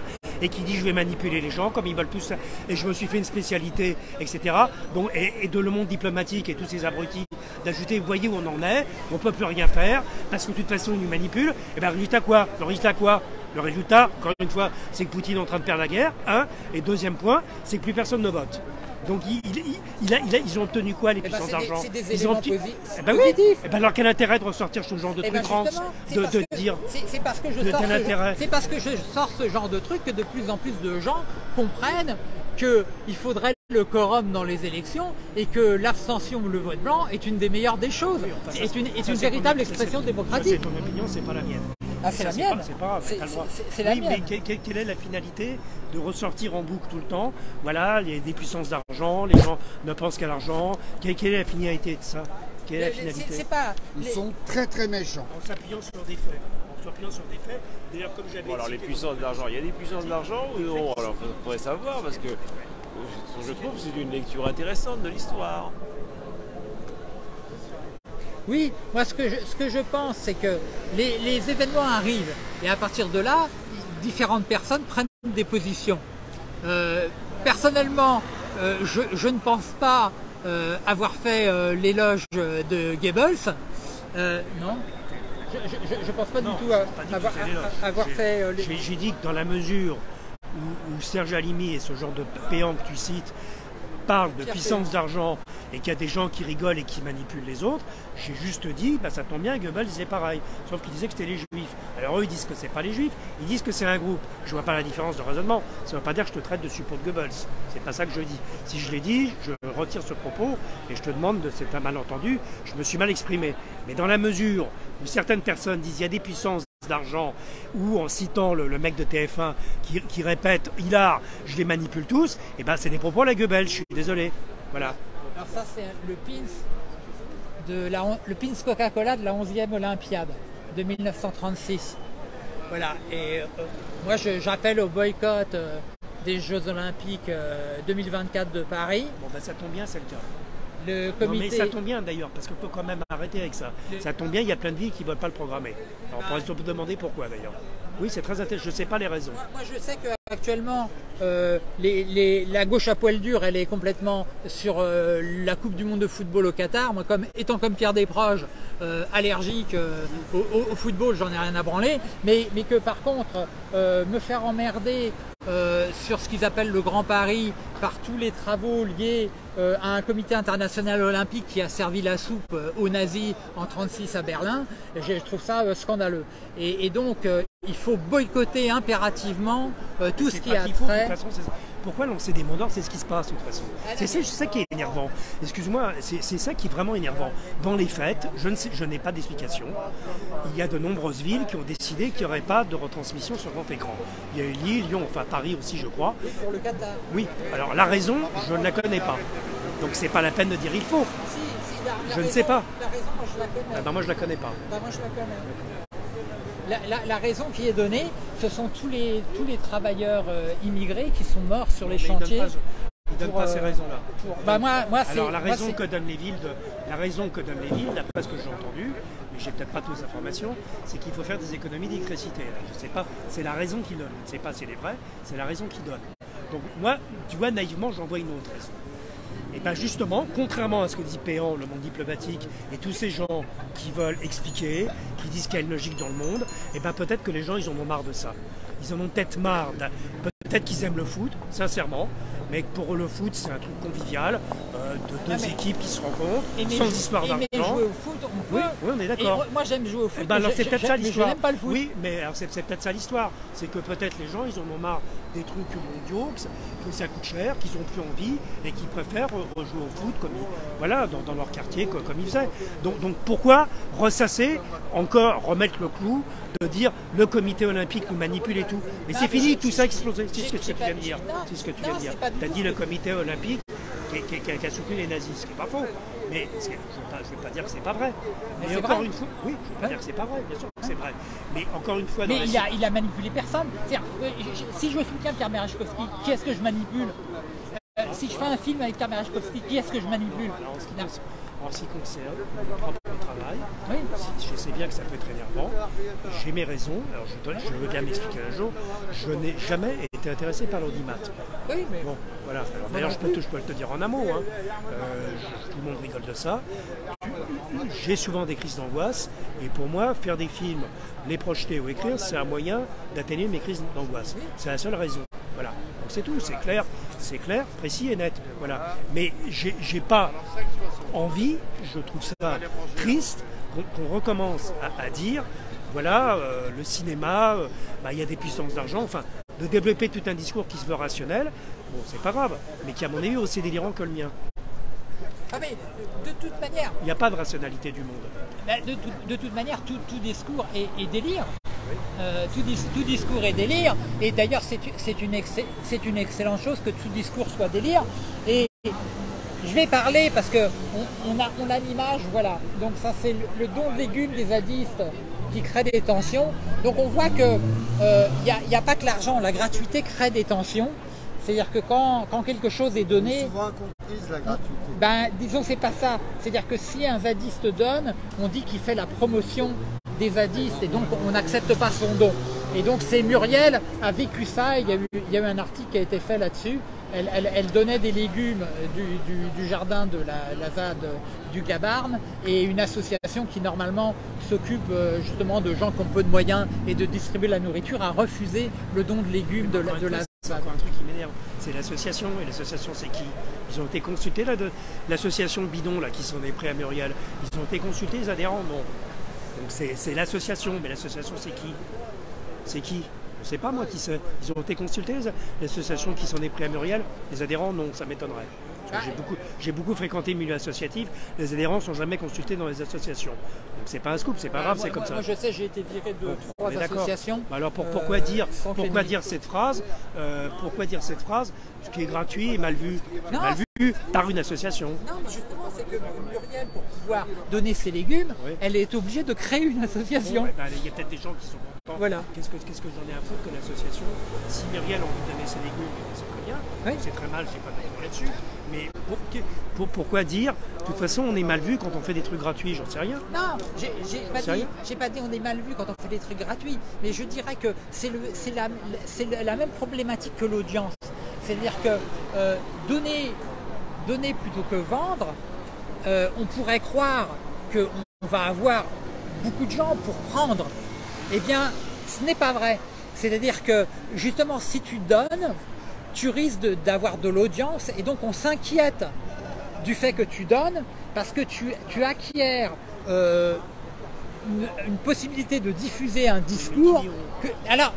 et qui dit je vais manipuler les gens comme ils veulent tous, et je me suis fait une spécialité, et cetera. Donc, et, et de le monde diplomatique et tous ces abrutis d'ajouter, vous voyez où on en est, on ne peut plus rien faire, parce que de toute façon ils nous manipulent, et bien résultat quoi Le résultat quoi Le résultat, encore une fois, c'est que Poutine est en train de perdre la guerre, hein, et deuxième point, c'est que plus personne ne vote. Donc il, il, il a, il a, ils ont obtenu quoi les eh ben, puissances d'argent? C'est des ils éléments ont obtenu... posi eh ben positifs. Oui. Eh ben alors quel intérêt de ressortir ce genre de eh truc ben trans, de, de dire c'est parce que je de sors quel ce, intérêt c'est parce que je sors ce genre de truc que de plus en plus de gens comprennent qu'il faudrait le quorum dans les élections et que l'abstention ou le vote blanc est une des meilleures des choses, oui, enfin, est une, est une véritable ton, expression ça, démocratique. C'est ton opinion, c'est pas la mienne. Ah, c'est la mienne. C'est pas grave, c'est la oui, mienne. Mais quelle, quelle est la finalité de ressortir en boucle tout le temps? Voilà, il y a des puissances d'argent, les gens ne pensent qu'à l'argent. Quelle, quelle est la finalité de ça? Quelle est la finalité? C'est pas. Ils les... sont très très méchants. En s'appuyant sur des faits. En s'appuyant sur des faits. D'ailleurs, comme j'avais. Bon, alors les puissances d'argent, il y a des puissances d'argent ou non? Alors il faudrait savoir parce que je trouve que c'est une lecture intéressante de l'histoire. Oui, moi ce que je, ce que je pense, c'est que les, les événements arrivent et à partir de là, différentes personnes prennent des positions. Euh, personnellement, euh, je, je ne pense pas euh, avoir fait euh, l'éloge de Goebbels. Euh, non, je ne pense pas non, du tout à, pas avoir, à, avoir fait... Euh, les... J'ai dit que dans la mesure où, où Serge Halimi et ce genre de péant que tu cites parle de puissance d'argent et qu'il y a des gens qui rigolent et qui manipulent les autres, j'ai juste dit, bah, ça tombe bien, Goebbels disait pareil, sauf qu'il disait que c'était les juifs. Alors eux ils disent que c'est pas les juifs, ils disent que c'est un groupe. Je vois pas la différence de raisonnement, ça ne veut pas dire que je te traite de support de Goebbels, c'est pas ça que je dis. Si je l'ai dit, je retire ce propos et je te demande, de, c'est un malentendu, je me suis mal exprimé. Mais dans la mesure où certaines personnes disent il y a des puissances d'argent, ou en citant le, le mec de T F un qui, qui répète « Hilar, je les manipule tous », et ben c'est des propos à la Goebbels, je suis désolé. Voilà. Alors ça c'est le pins de la, le pins Coca-Cola de la onzième Olympiade de mille neuf cent trente-six. Voilà, et euh, moi j'appelle au boycott euh, des Jeux Olympiques euh, deux mille vingt-quatre de Paris. Bon ben ça tombe bien, c'est le cas. Le comité... Non, mais ça tombe bien d'ailleurs, parce qu'on peut quand même arrêter avec ça. Le... Ça tombe bien, il y a plein de villes qui ne veulent pas le programmer. Alors, on pourrait se demander pourquoi d'ailleurs. Oui, c'est très intéressant, je ne sais pas les raisons. Moi, moi je sais qu'actuellement, euh, les, les, la gauche à poil dur, elle est complètement sur euh, la Coupe du Monde de football au Qatar. Moi, comme, étant comme Pierre Desproges, euh, allergique euh, au, au, au football, j'en ai rien à branler. Mais, mais que par contre, euh, me faire emmerder euh, sur ce qu'ils appellent le Grand Paris par tous les travaux liés euh, à un comité international olympique qui a servi la soupe euh, aux nazis en trente-six à Berlin, je trouve ça euh, scandaleux. Et, et donc, euh, il faut boycotter impérativement euh, tout ce qui a trait... Pourquoi lancer des mots d'ordre? C'est ce qui se passe de toute façon. C'est ça, ça qui est énervant. Excuse-moi, c'est ça qui est vraiment énervant. Dans les faits, je ne sais, je n'ai pas d'explication. Il y a de nombreuses villes qui ont décidé qu'il n'y aurait pas de retransmission sur grand écran. Il y a eu Lille, Lyon, enfin Paris aussi, je crois. Oui, pour le Qatar. Oui, alors la raison, je ne la connais pas. Donc c'est pas la peine de dire il faut. Si, si, la, la je raison, ne sais pas. La raison, moi je la connais. Ah ben moi je la connais pas. Ben, moi je la connais. La, la, la raison qui est donnée, ce sont tous les, tous les travailleurs euh, immigrés qui sont morts sur les mais chantiers. Ils ne donnent pas, euh, ces raisons-là. Bah moi, moi, Alors la raison moi, que donnent les villes, de, la raison que donnent les villes, d'après ce que j'ai entendu, mais j'ai peut-être pas toutes les informations, c'est qu'il faut faire des économies d'électricité. Je sais pas, c'est la raison qu'ils donnent. Je ne sais pas si elle est vraie, c'est la raison qu'ils donnent. Donc moi, tu vois, naïvement, j'en vois une autre raison. Et bien justement, contrairement à ce que dit Péan, le monde diplomatique, et tous ces gens qui veulent expliquer, qui disent qu'il y a une logique dans le monde, et bien peut-être que les gens, ils en ont marre de ça. Ils en ont peut-être marre. Peut-être qu'ils aiment le foot, sincèrement, mais pour eux, le foot, c'est un truc convivial, euh, de deux ah, équipes qui se rencontrent, sans histoire d'argent. Jouer au foot, on peut. Oui, oui, on est d'accord. Moi, j'aime jouer au foot. Eh ben, alors c'est peut-être ça l'histoire. Je n'aime pas le foot. Oui, mais c'est peut-être ça l'histoire. C'est que peut-être les gens, ils en ont marre des trucs mondiaux, que ça coûte cher, qu'ils n'ont plus envie et qu'ils préfèrent rejouer au foot comme ils, voilà, dans, dans leur quartier comme, comme ils faisaient. Donc, donc pourquoi ressasser, encore remettre le clou de dire le comité olympique nous manipule et tout. Mais c'est fini, tout ça explosé. C'est ce que tu viens de dire. C'est ce que tu viens de dire. Tu as dit le comité olympique qui, qui, qui, qui a soutenu les nazis, ce qui n'est pas faux. Mais je ne vais pas dire que c'est pas vrai. Mais, mais encore vrai. Une fois, oui, je ne vais pas dire que c'est pas vrai, bien sûr que c'est vrai. Mais encore une fois, dans mais la il, a, il a manipulé personne. Euh, si je soutiens Pierre Merechkovski, qui est-ce que je manipule? euh, Si je fais un film avec Pierre Merechkovski, qui est-ce que je manipule? Alors, en ce qui concerne, en ce qui concerne le propre travail. Oui. Je sais bien que ça peut être énervant. J'ai mes raisons. Alors je, dois, je veux bien m'expliquer un jour. Je n'ai jamais été intéressé par l'audimat. Oui, mais... Bon, voilà. D'ailleurs, je, je peux te le dire en un mot. Hein. Euh, je, tout le monde rigole de ça. J'ai souvent des crises d'angoisse. Et pour moi, faire des films, les projeter ou écrire, c'est un moyen d'atténuer mes crises d'angoisse. C'est la seule raison. Voilà. Donc c'est tout. C'est clair, c'est clair, précis et net. Voilà. Mais j'ai, j'ai pas envie, je trouve ça triste, qu'on, qu'on recommence à, à dire, voilà, euh, le cinéma, euh, bah, y a des puissances d'argent, enfin, de développer tout un discours qui se veut rationnel, bon, c'est pas grave, mais qui, à mon avis, est aussi délirant que le mien. Ah mais de toute manière... Il n'y a pas de rationalité du monde. Bah, de, tout, de toute manière, tout, tout discours est, est délire. Euh, tout, dis, tout discours est délire. Et d'ailleurs, c'est, c'est, une excell, c'est une excellente chose que tout discours soit délire. Et je vais parler parce qu'on on a, on a l'image, voilà. Donc ça, c'est le, le don de légumes des zadistes qui crée des tensions. Donc on voit qu'il n'y euh, a, a pas que l'argent. La gratuité crée des tensions. C'est-à-dire que quand, quand quelque chose est donné... C'est souvent incomprise la gratuité. Ben, disons, c'est pas ça. C'est-à-dire que si un zadiste donne, on dit qu'il fait la promotion des zadistes et donc on n'accepte pas son don. Et donc c'est Muriel a vécu ça, il y a eu, il y a eu un article qui a été fait là-dessus. Elle, elle, elle donnait des légumes du, du, du jardin de la, la Z A D du Gabarne et une association qui normalement s'occupe justement de gens qui ont peu de moyens et de distribuer la nourriture a refusé le don de légumes de la, de la Z A D. C'est encore un truc qui m'énerve, c'est l'association, et l'association c'est qui? Ils ont été consultés là, de l'association Bidon là, qui sont des prêts à Muriel, ils ont été consultés les adhérents? Non. Donc c'est, c'est l'association, mais l'association c'est qui? C'est qui? Je ne sais pas moi qui c'est. Ils ont été consultés les associations qui sont des prêts à Muriel? Les adhérents, non, ça m'étonnerait. J'ai beaucoup, j'ai beaucoup fréquenté le milieu associatif, les adhérents ne sont jamais consultés dans les associations. Donc c'est pas un scoop, c'est pas grave, moi, c'est comme moi, ça. Moi je sais, j'ai été viré de bon, trois associations. Bah alors pour, pourquoi, euh, dire, pourquoi dire cette phrase euh, Pourquoi dire cette phrase? Ce qui est gratuit et mal vu, non, mal vu par une association. Non, mais justement, c'est que Muriel, pour pouvoir donner ses légumes, oui. Elle est obligée de créer une association. Bon, ouais, bah, il y a peut-être des gens qui sont contents. Voilà. Qu'est-ce que, qu'est-ce que j'en ai à foutre que l'association? Si Muriel a envie de donner ses légumes, c'est très bien. Oui. C'est très mal, je n'ai pas d'accord là-dessus. Mais pour, pour, pourquoi dire? De toute façon, on est mal vu quand on fait des trucs gratuits, j'en sais rien. Non, j'ai, j'ai, pas dit, j'ai pas dit on est mal vu quand on fait des trucs gratuits, mais je dirais que c'est, le, c'est, la, c'est la même problématique que l'audience. C'est-à-dire que euh, donner, donner plutôt que vendre, euh, on pourrait croire qu'on va avoir beaucoup de gens pour prendre. Eh bien, ce n'est pas vrai. C'est-à-dire que justement, si tu donnes, tu risques de, d'avoir de l'audience et donc on s'inquiète du fait que tu donnes parce que tu, tu acquiers euh, une, une possibilité de diffuser un discours. Que, alors,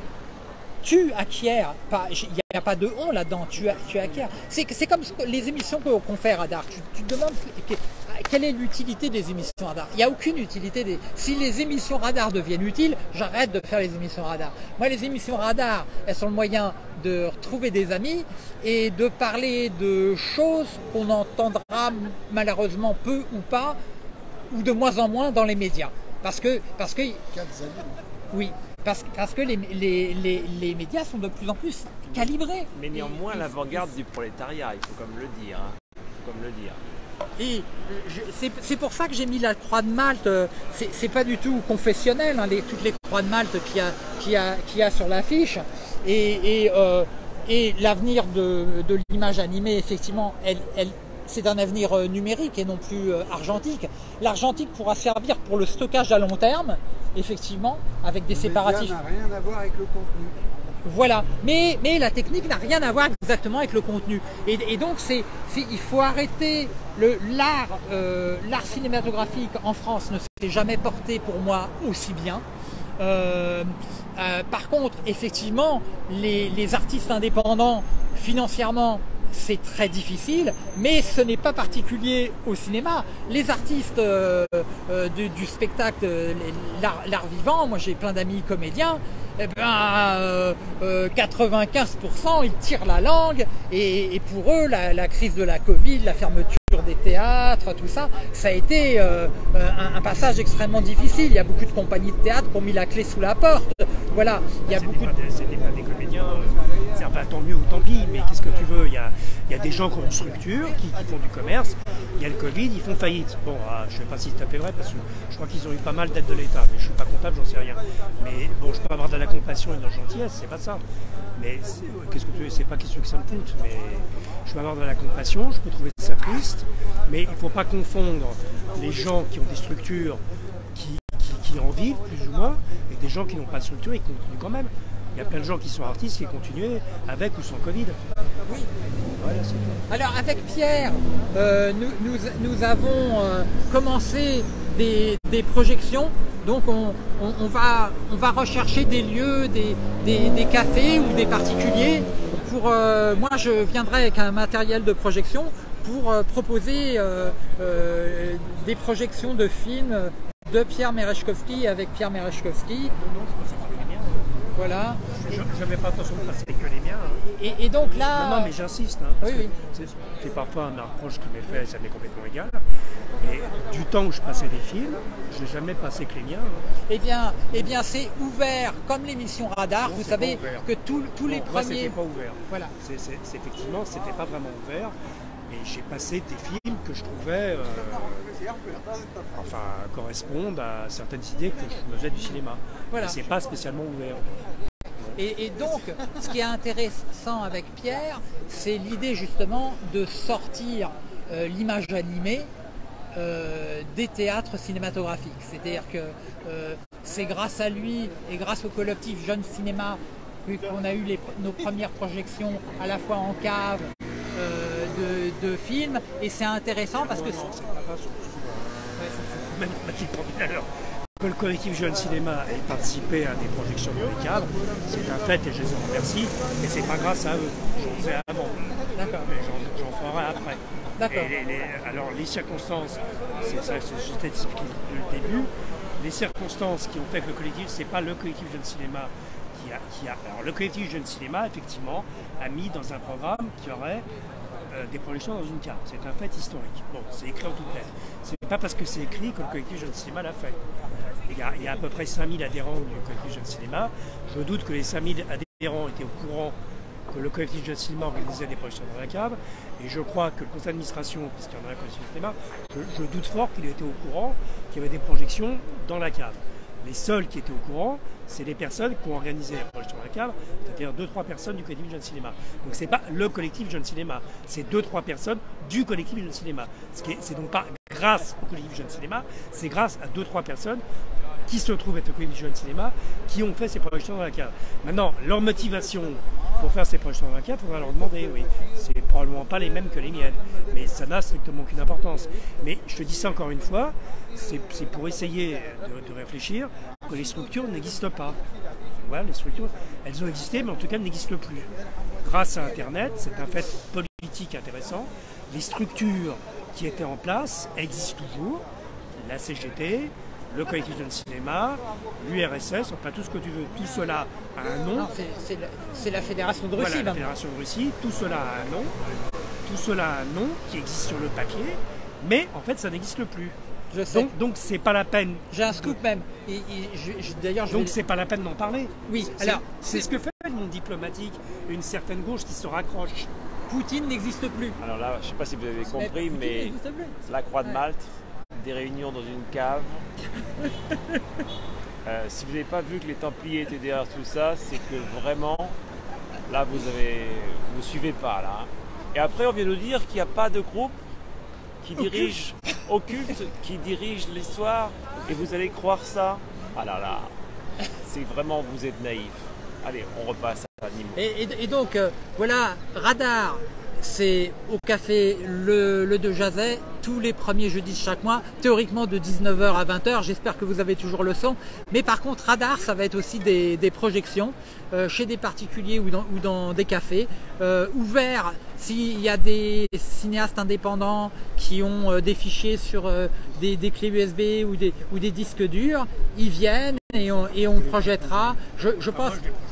tu acquiers, il n'y a pas de on là-dedans, tu, tu acquiers. C'est, c'est comme les émissions qu'on fait Radar. Tu, tu te demandes quelle est l'utilité des émissions Radar. Il n'y a aucune utilité. Des... Si les émissions Radar deviennent utiles, j'arrête de faire les émissions Radar. Moi, les émissions Radar, elles sont le moyen de retrouver des amis et de parler de choses qu'on entendra malheureusement peu ou pas, ou de moins en moins dans les médias. Parce que... Parce que oui. Parce, parce que les, les, les, les médias sont de plus en plus calibrés. Mais néanmoins, et, l'avant-garde et, du prolétariat, il faut comme le dire. Hein. Il faut comme le dire. Et je, c'est, c'est pour ça que j'ai mis la croix de Malte. C'est, c'est pas du tout confessionnel, hein, les, toutes les croix de Malte qu'il y a, qu'il y a, qu'il y a sur l'affiche. Et, et, euh, et l'avenir de, de l'image animée, effectivement, elle, elle, c'est un avenir numérique et non plus argentique. L'argentique pourra servir pour le stockage à long terme, effectivement, avec des le séparatifs. Ça n'a rien à voir avec le contenu. Voilà, mais, mais la technique n'a rien à voir exactement avec le contenu. Et, et donc, c'est, c'est, il faut arrêter le, l'art, euh, l'art cinématographique en France ne s'est jamais porté pour moi aussi bien. Euh, euh, par contre, effectivement, les, les artistes indépendants, financièrement, c'est très difficile, mais ce n'est pas particulier au cinéma. Les artistes euh, euh, du, du spectacle, euh, l'art, l'art vivant, moi j'ai plein d'amis comédiens, eh ben, euh, euh, quatre-vingt-quinze pour cent ils tirent la langue et, et pour eux la, la crise de la Covid, la fermeture des théâtres, tout ça, ça a été euh, un, un passage extrêmement difficile. Il y a beaucoup de compagnies de théâtre qui ont mis la clé sous la porte. Voilà, il y a c'est beaucoup pas, de... c'est pas des comédiens, c'est un bah, tant mieux ou tant pis, mais qu'est-ce que tu veux, il y a, il y a des gens qui ont une structure, qui, qui font du commerce, il y a le Covid, ils font faillite. Bon, ah, je ne sais pas si c'est tout à fait vrai, parce que je crois qu'ils ont eu pas mal d'aides de l'État, mais je ne suis pas comptable, j'en sais rien. Mais bon, je peux avoir de la compassion et de la gentillesse, c'est pas ça. Mais qu'est-ce que tu veux, c'est pas question que ça me coûte, mais je peux avoir de la compassion, je peux trouver ça triste, mais il ne faut pas confondre les gens qui ont des structures qui, qui, qui en vivent, plus ou moins, et des gens qui n'ont pas de structure et qui continuent quand même. Il y a plein de gens qui sont artistes qui continuent avec ou sans Covid. Oui. Voilà, c'est tout. Alors avec Pierre, euh, nous, nous, nous avons euh, commencé des, des projections. Donc on, on, on, va, on va rechercher des lieux, des, des, des cafés ou des particuliers. Pour, euh, moi je viendrai avec un matériel de projection pour euh, proposer euh, euh, des projections de films de Pierre Merezkowski avec Pierre Merezkowski. Voilà. Je n'avais pas l'intention de passer que les miens. Hein. Et, et donc là... Non, non mais j'insiste. Hein, oui, oui. C'est parfois un approche qui m'est fait, ça m'est complètement égal. Mais du temps où je passais des films, je n'ai jamais passé que les miens. Hein. Eh bien, eh bien c'est ouvert, comme l'émission Radar. Non, vous savez que tous non, les moi, premiers... c'était pas ouvert. Voilà. C'est, c'est, c'est, effectivement, c'était pas vraiment ouvert. Et j'ai passé des films que je trouvais... Euh, enfin, correspondent à certaines idées que je me faisais du cinéma. Voilà. Et c'est pas spécialement ouvert. Et, et donc, ce qui est intéressant avec Pierre, c'est l'idée justement de sortir euh, l'image animée euh, des théâtres cinématographiques. C'est-à-dire que euh, c'est grâce à lui et grâce au collectif Jeune Cinéma qu'on a eu les, nos premières projections à la fois en cave euh, de, de films. Et c'est intéressant parce que... Non, c'est pas grave, même tout à l'heure. Que le collectif Jeune Cinéma ait participé à des projections dans les cadres, c'est un fait et je les en remercie, et c'est pas grâce à eux, j'en faisais avant, d'accord, mais j'en, j'en ferai après. D'accord. Et les, les, alors les circonstances, c'est ça, c'est, j'étais expliqué depuis le début, les circonstances qui ont fait que le collectif, c'est pas le collectif Jeune Cinéma qui a, qui a... Alors le collectif Jeune Cinéma, effectivement, a mis dans un programme qui aurait euh, des projections dans une carte. C'est un fait historique. Bon, c'est écrit en toutes lettres. C'est pas parce que c'est écrit que le collectif Jeune Cinéma l'a fait. Il y, a, il y a à peu près cinq mille adhérents du collectif Jeune Cinéma. Je doute que les cinq mille adhérents étaient au courant que le collectif Jeune Cinéma organisait des projections dans la cave. Et je crois que le conseil d'administration, puisqu'il y en a un collectif Jeune Cinéma, je, je doute fort qu'il était au courant qu'il y avait des projections dans la cave. Les seuls qui étaient au courant, c'est les personnes qui ont organisé la projection dans la cave, c'est-à-dire deux trois personnes du collectif Jeune Cinéma. Donc c'est pas le collectif Jeune Cinéma, c'est deux trois personnes du collectif Jeune Cinéma. Ce qui est, c'est donc pas grâce au collectif Jeune Cinéma, c'est grâce à deux trois personnes qui se trouvent être au collectif Jeune Cinéma, qui ont fait ces projections dans la cave. Maintenant, leur motivation pour faire ces projections dans la cave, il faudra leur demander, oui. C'est probablement pas les mêmes que les miennes, mais ça n'a strictement aucune importance. Mais je te dis ça encore une fois, c'est, c'est pour essayer de, de réfléchir que les structures n'existent pas. Voilà, les structures, elles ont existé, mais en tout cas, elles n'existent plus. Grâce à Internet, c'est un fait politique intéressant. Les structures qui étaient en place existent toujours. La C G T, le collectif Jeune Cinéma, l'U R S S, enfin tout ce que tu veux, tout cela a un nom. Non, c'est, c'est, la, c'est la Fédération de Russie. Voilà, la Fédération de Russie, tout cela a un nom. Tout cela a un nom qui existe sur le papier, mais en fait ça n'existe plus. Je sais. Donc, donc c'est pas la peine. J'ai un scoop même. Et, et je, je, d'ailleurs, je donc vais... c'est pas la peine d'en parler. Oui. C'est, alors c'est, c'est ce que fait le monde diplomatique, une certaine gauche qui se raccroche. Poutine n'existe plus. Alors là, je sais pas si vous avez compris, mais, mais la Croix de Malte, des réunions dans une cave. euh, si vous n'avez pas vu que les Templiers étaient derrière tout ça, c'est que vraiment, là, vous avez, vous suivez pas là. Et après, on vient nous dire qu'il n'y a pas de groupe qui dirige occulte, qui dirige l'histoire, et vous allez croire ça. Ah là là, c'est vraiment, vous êtes naïf. Allez, on repasse à Nîmes. Et, et, et donc, euh, voilà, Radar, c'est au café Le, le de Jazet, tous les premiers jeudis de chaque mois, théoriquement de dix-neuf heures à vingt heures. J'espère que vous avez toujours le son. Mais par contre, Radar, ça va être aussi des, des projections euh, chez des particuliers ou dans, ou dans des cafés, euh, ouverts s'il y a des cinéastes indépendants qui ont euh, des fichiers sur euh, des, des clés U S B ou des, ou des disques durs. Ils viennent et on, et on projettera. Je, je pense...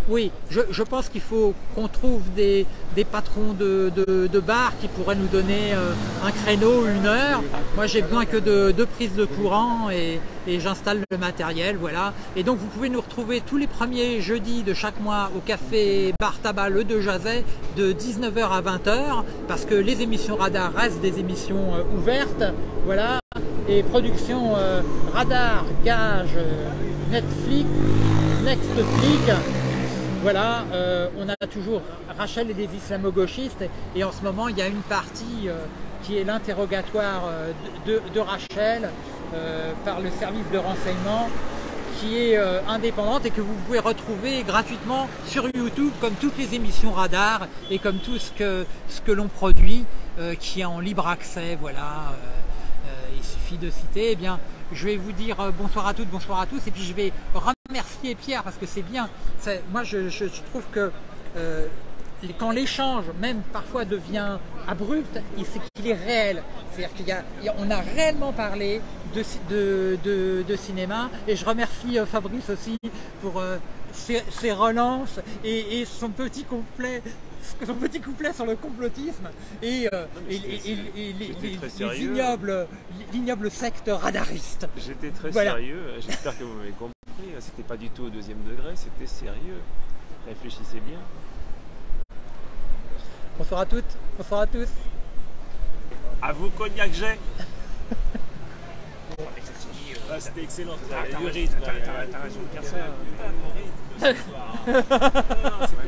Oui, je, je pense qu'il faut qu'on trouve des, des patrons de, de, de bars qui pourraient nous donner euh, un créneau, une heure. Moi, j'ai besoin que de deux prises de courant et, et j'installe le matériel, voilà. Et donc, vous pouvez nous retrouver tous les premiers jeudis de chaque mois au café Bar Tabac Le De Jazet de dix-neuf heures à vingt heures parce que les émissions Radar restent des émissions euh, ouvertes, voilà. Et production euh, Radar, Gage, euh, Netflix, Nextflix. Voilà, euh, on a toujours Rachel et les islamo-gauchistes et en ce moment il y a une partie euh, qui est l'interrogatoire euh, de, de, de Rachel euh, par le service de renseignement qui est euh, indépendante et que vous pouvez retrouver gratuitement sur YouTube comme toutes les émissions Radar et comme tout ce que, ce que l'on produit euh, qui est en libre accès, voilà. Euh, euh, il suffit de citer, eh bien, je vais vous dire euh, bonsoir à toutes, bonsoir à tous et puis je vais remercier Pierre parce que c'est bien. Moi, je, je, je trouve que euh, quand l'échange, même parfois devient abrupt, c'est qu'il est réel. C'est-à-dire qu'il y a, il y a, on a réellement parlé de, de, de, de cinéma. Et je remercie euh, Fabrice aussi pour euh, ses, ses relances et, et son petit couplet. Son petit couplet sur le complotisme et, euh, et, et, et, et les, les, les ignobles, l'ignoble secte radariste. J'étais très voilà. sérieux, j'espère que vous m'avez compris. C'était pas du tout au deuxième degré, c'était sérieux. Réfléchissez bien. Bonsoir à toutes, bonsoir à tous. À vous, Cognac Jet. Ah, c'était excellent, T'as du rythme. raison de dire ça.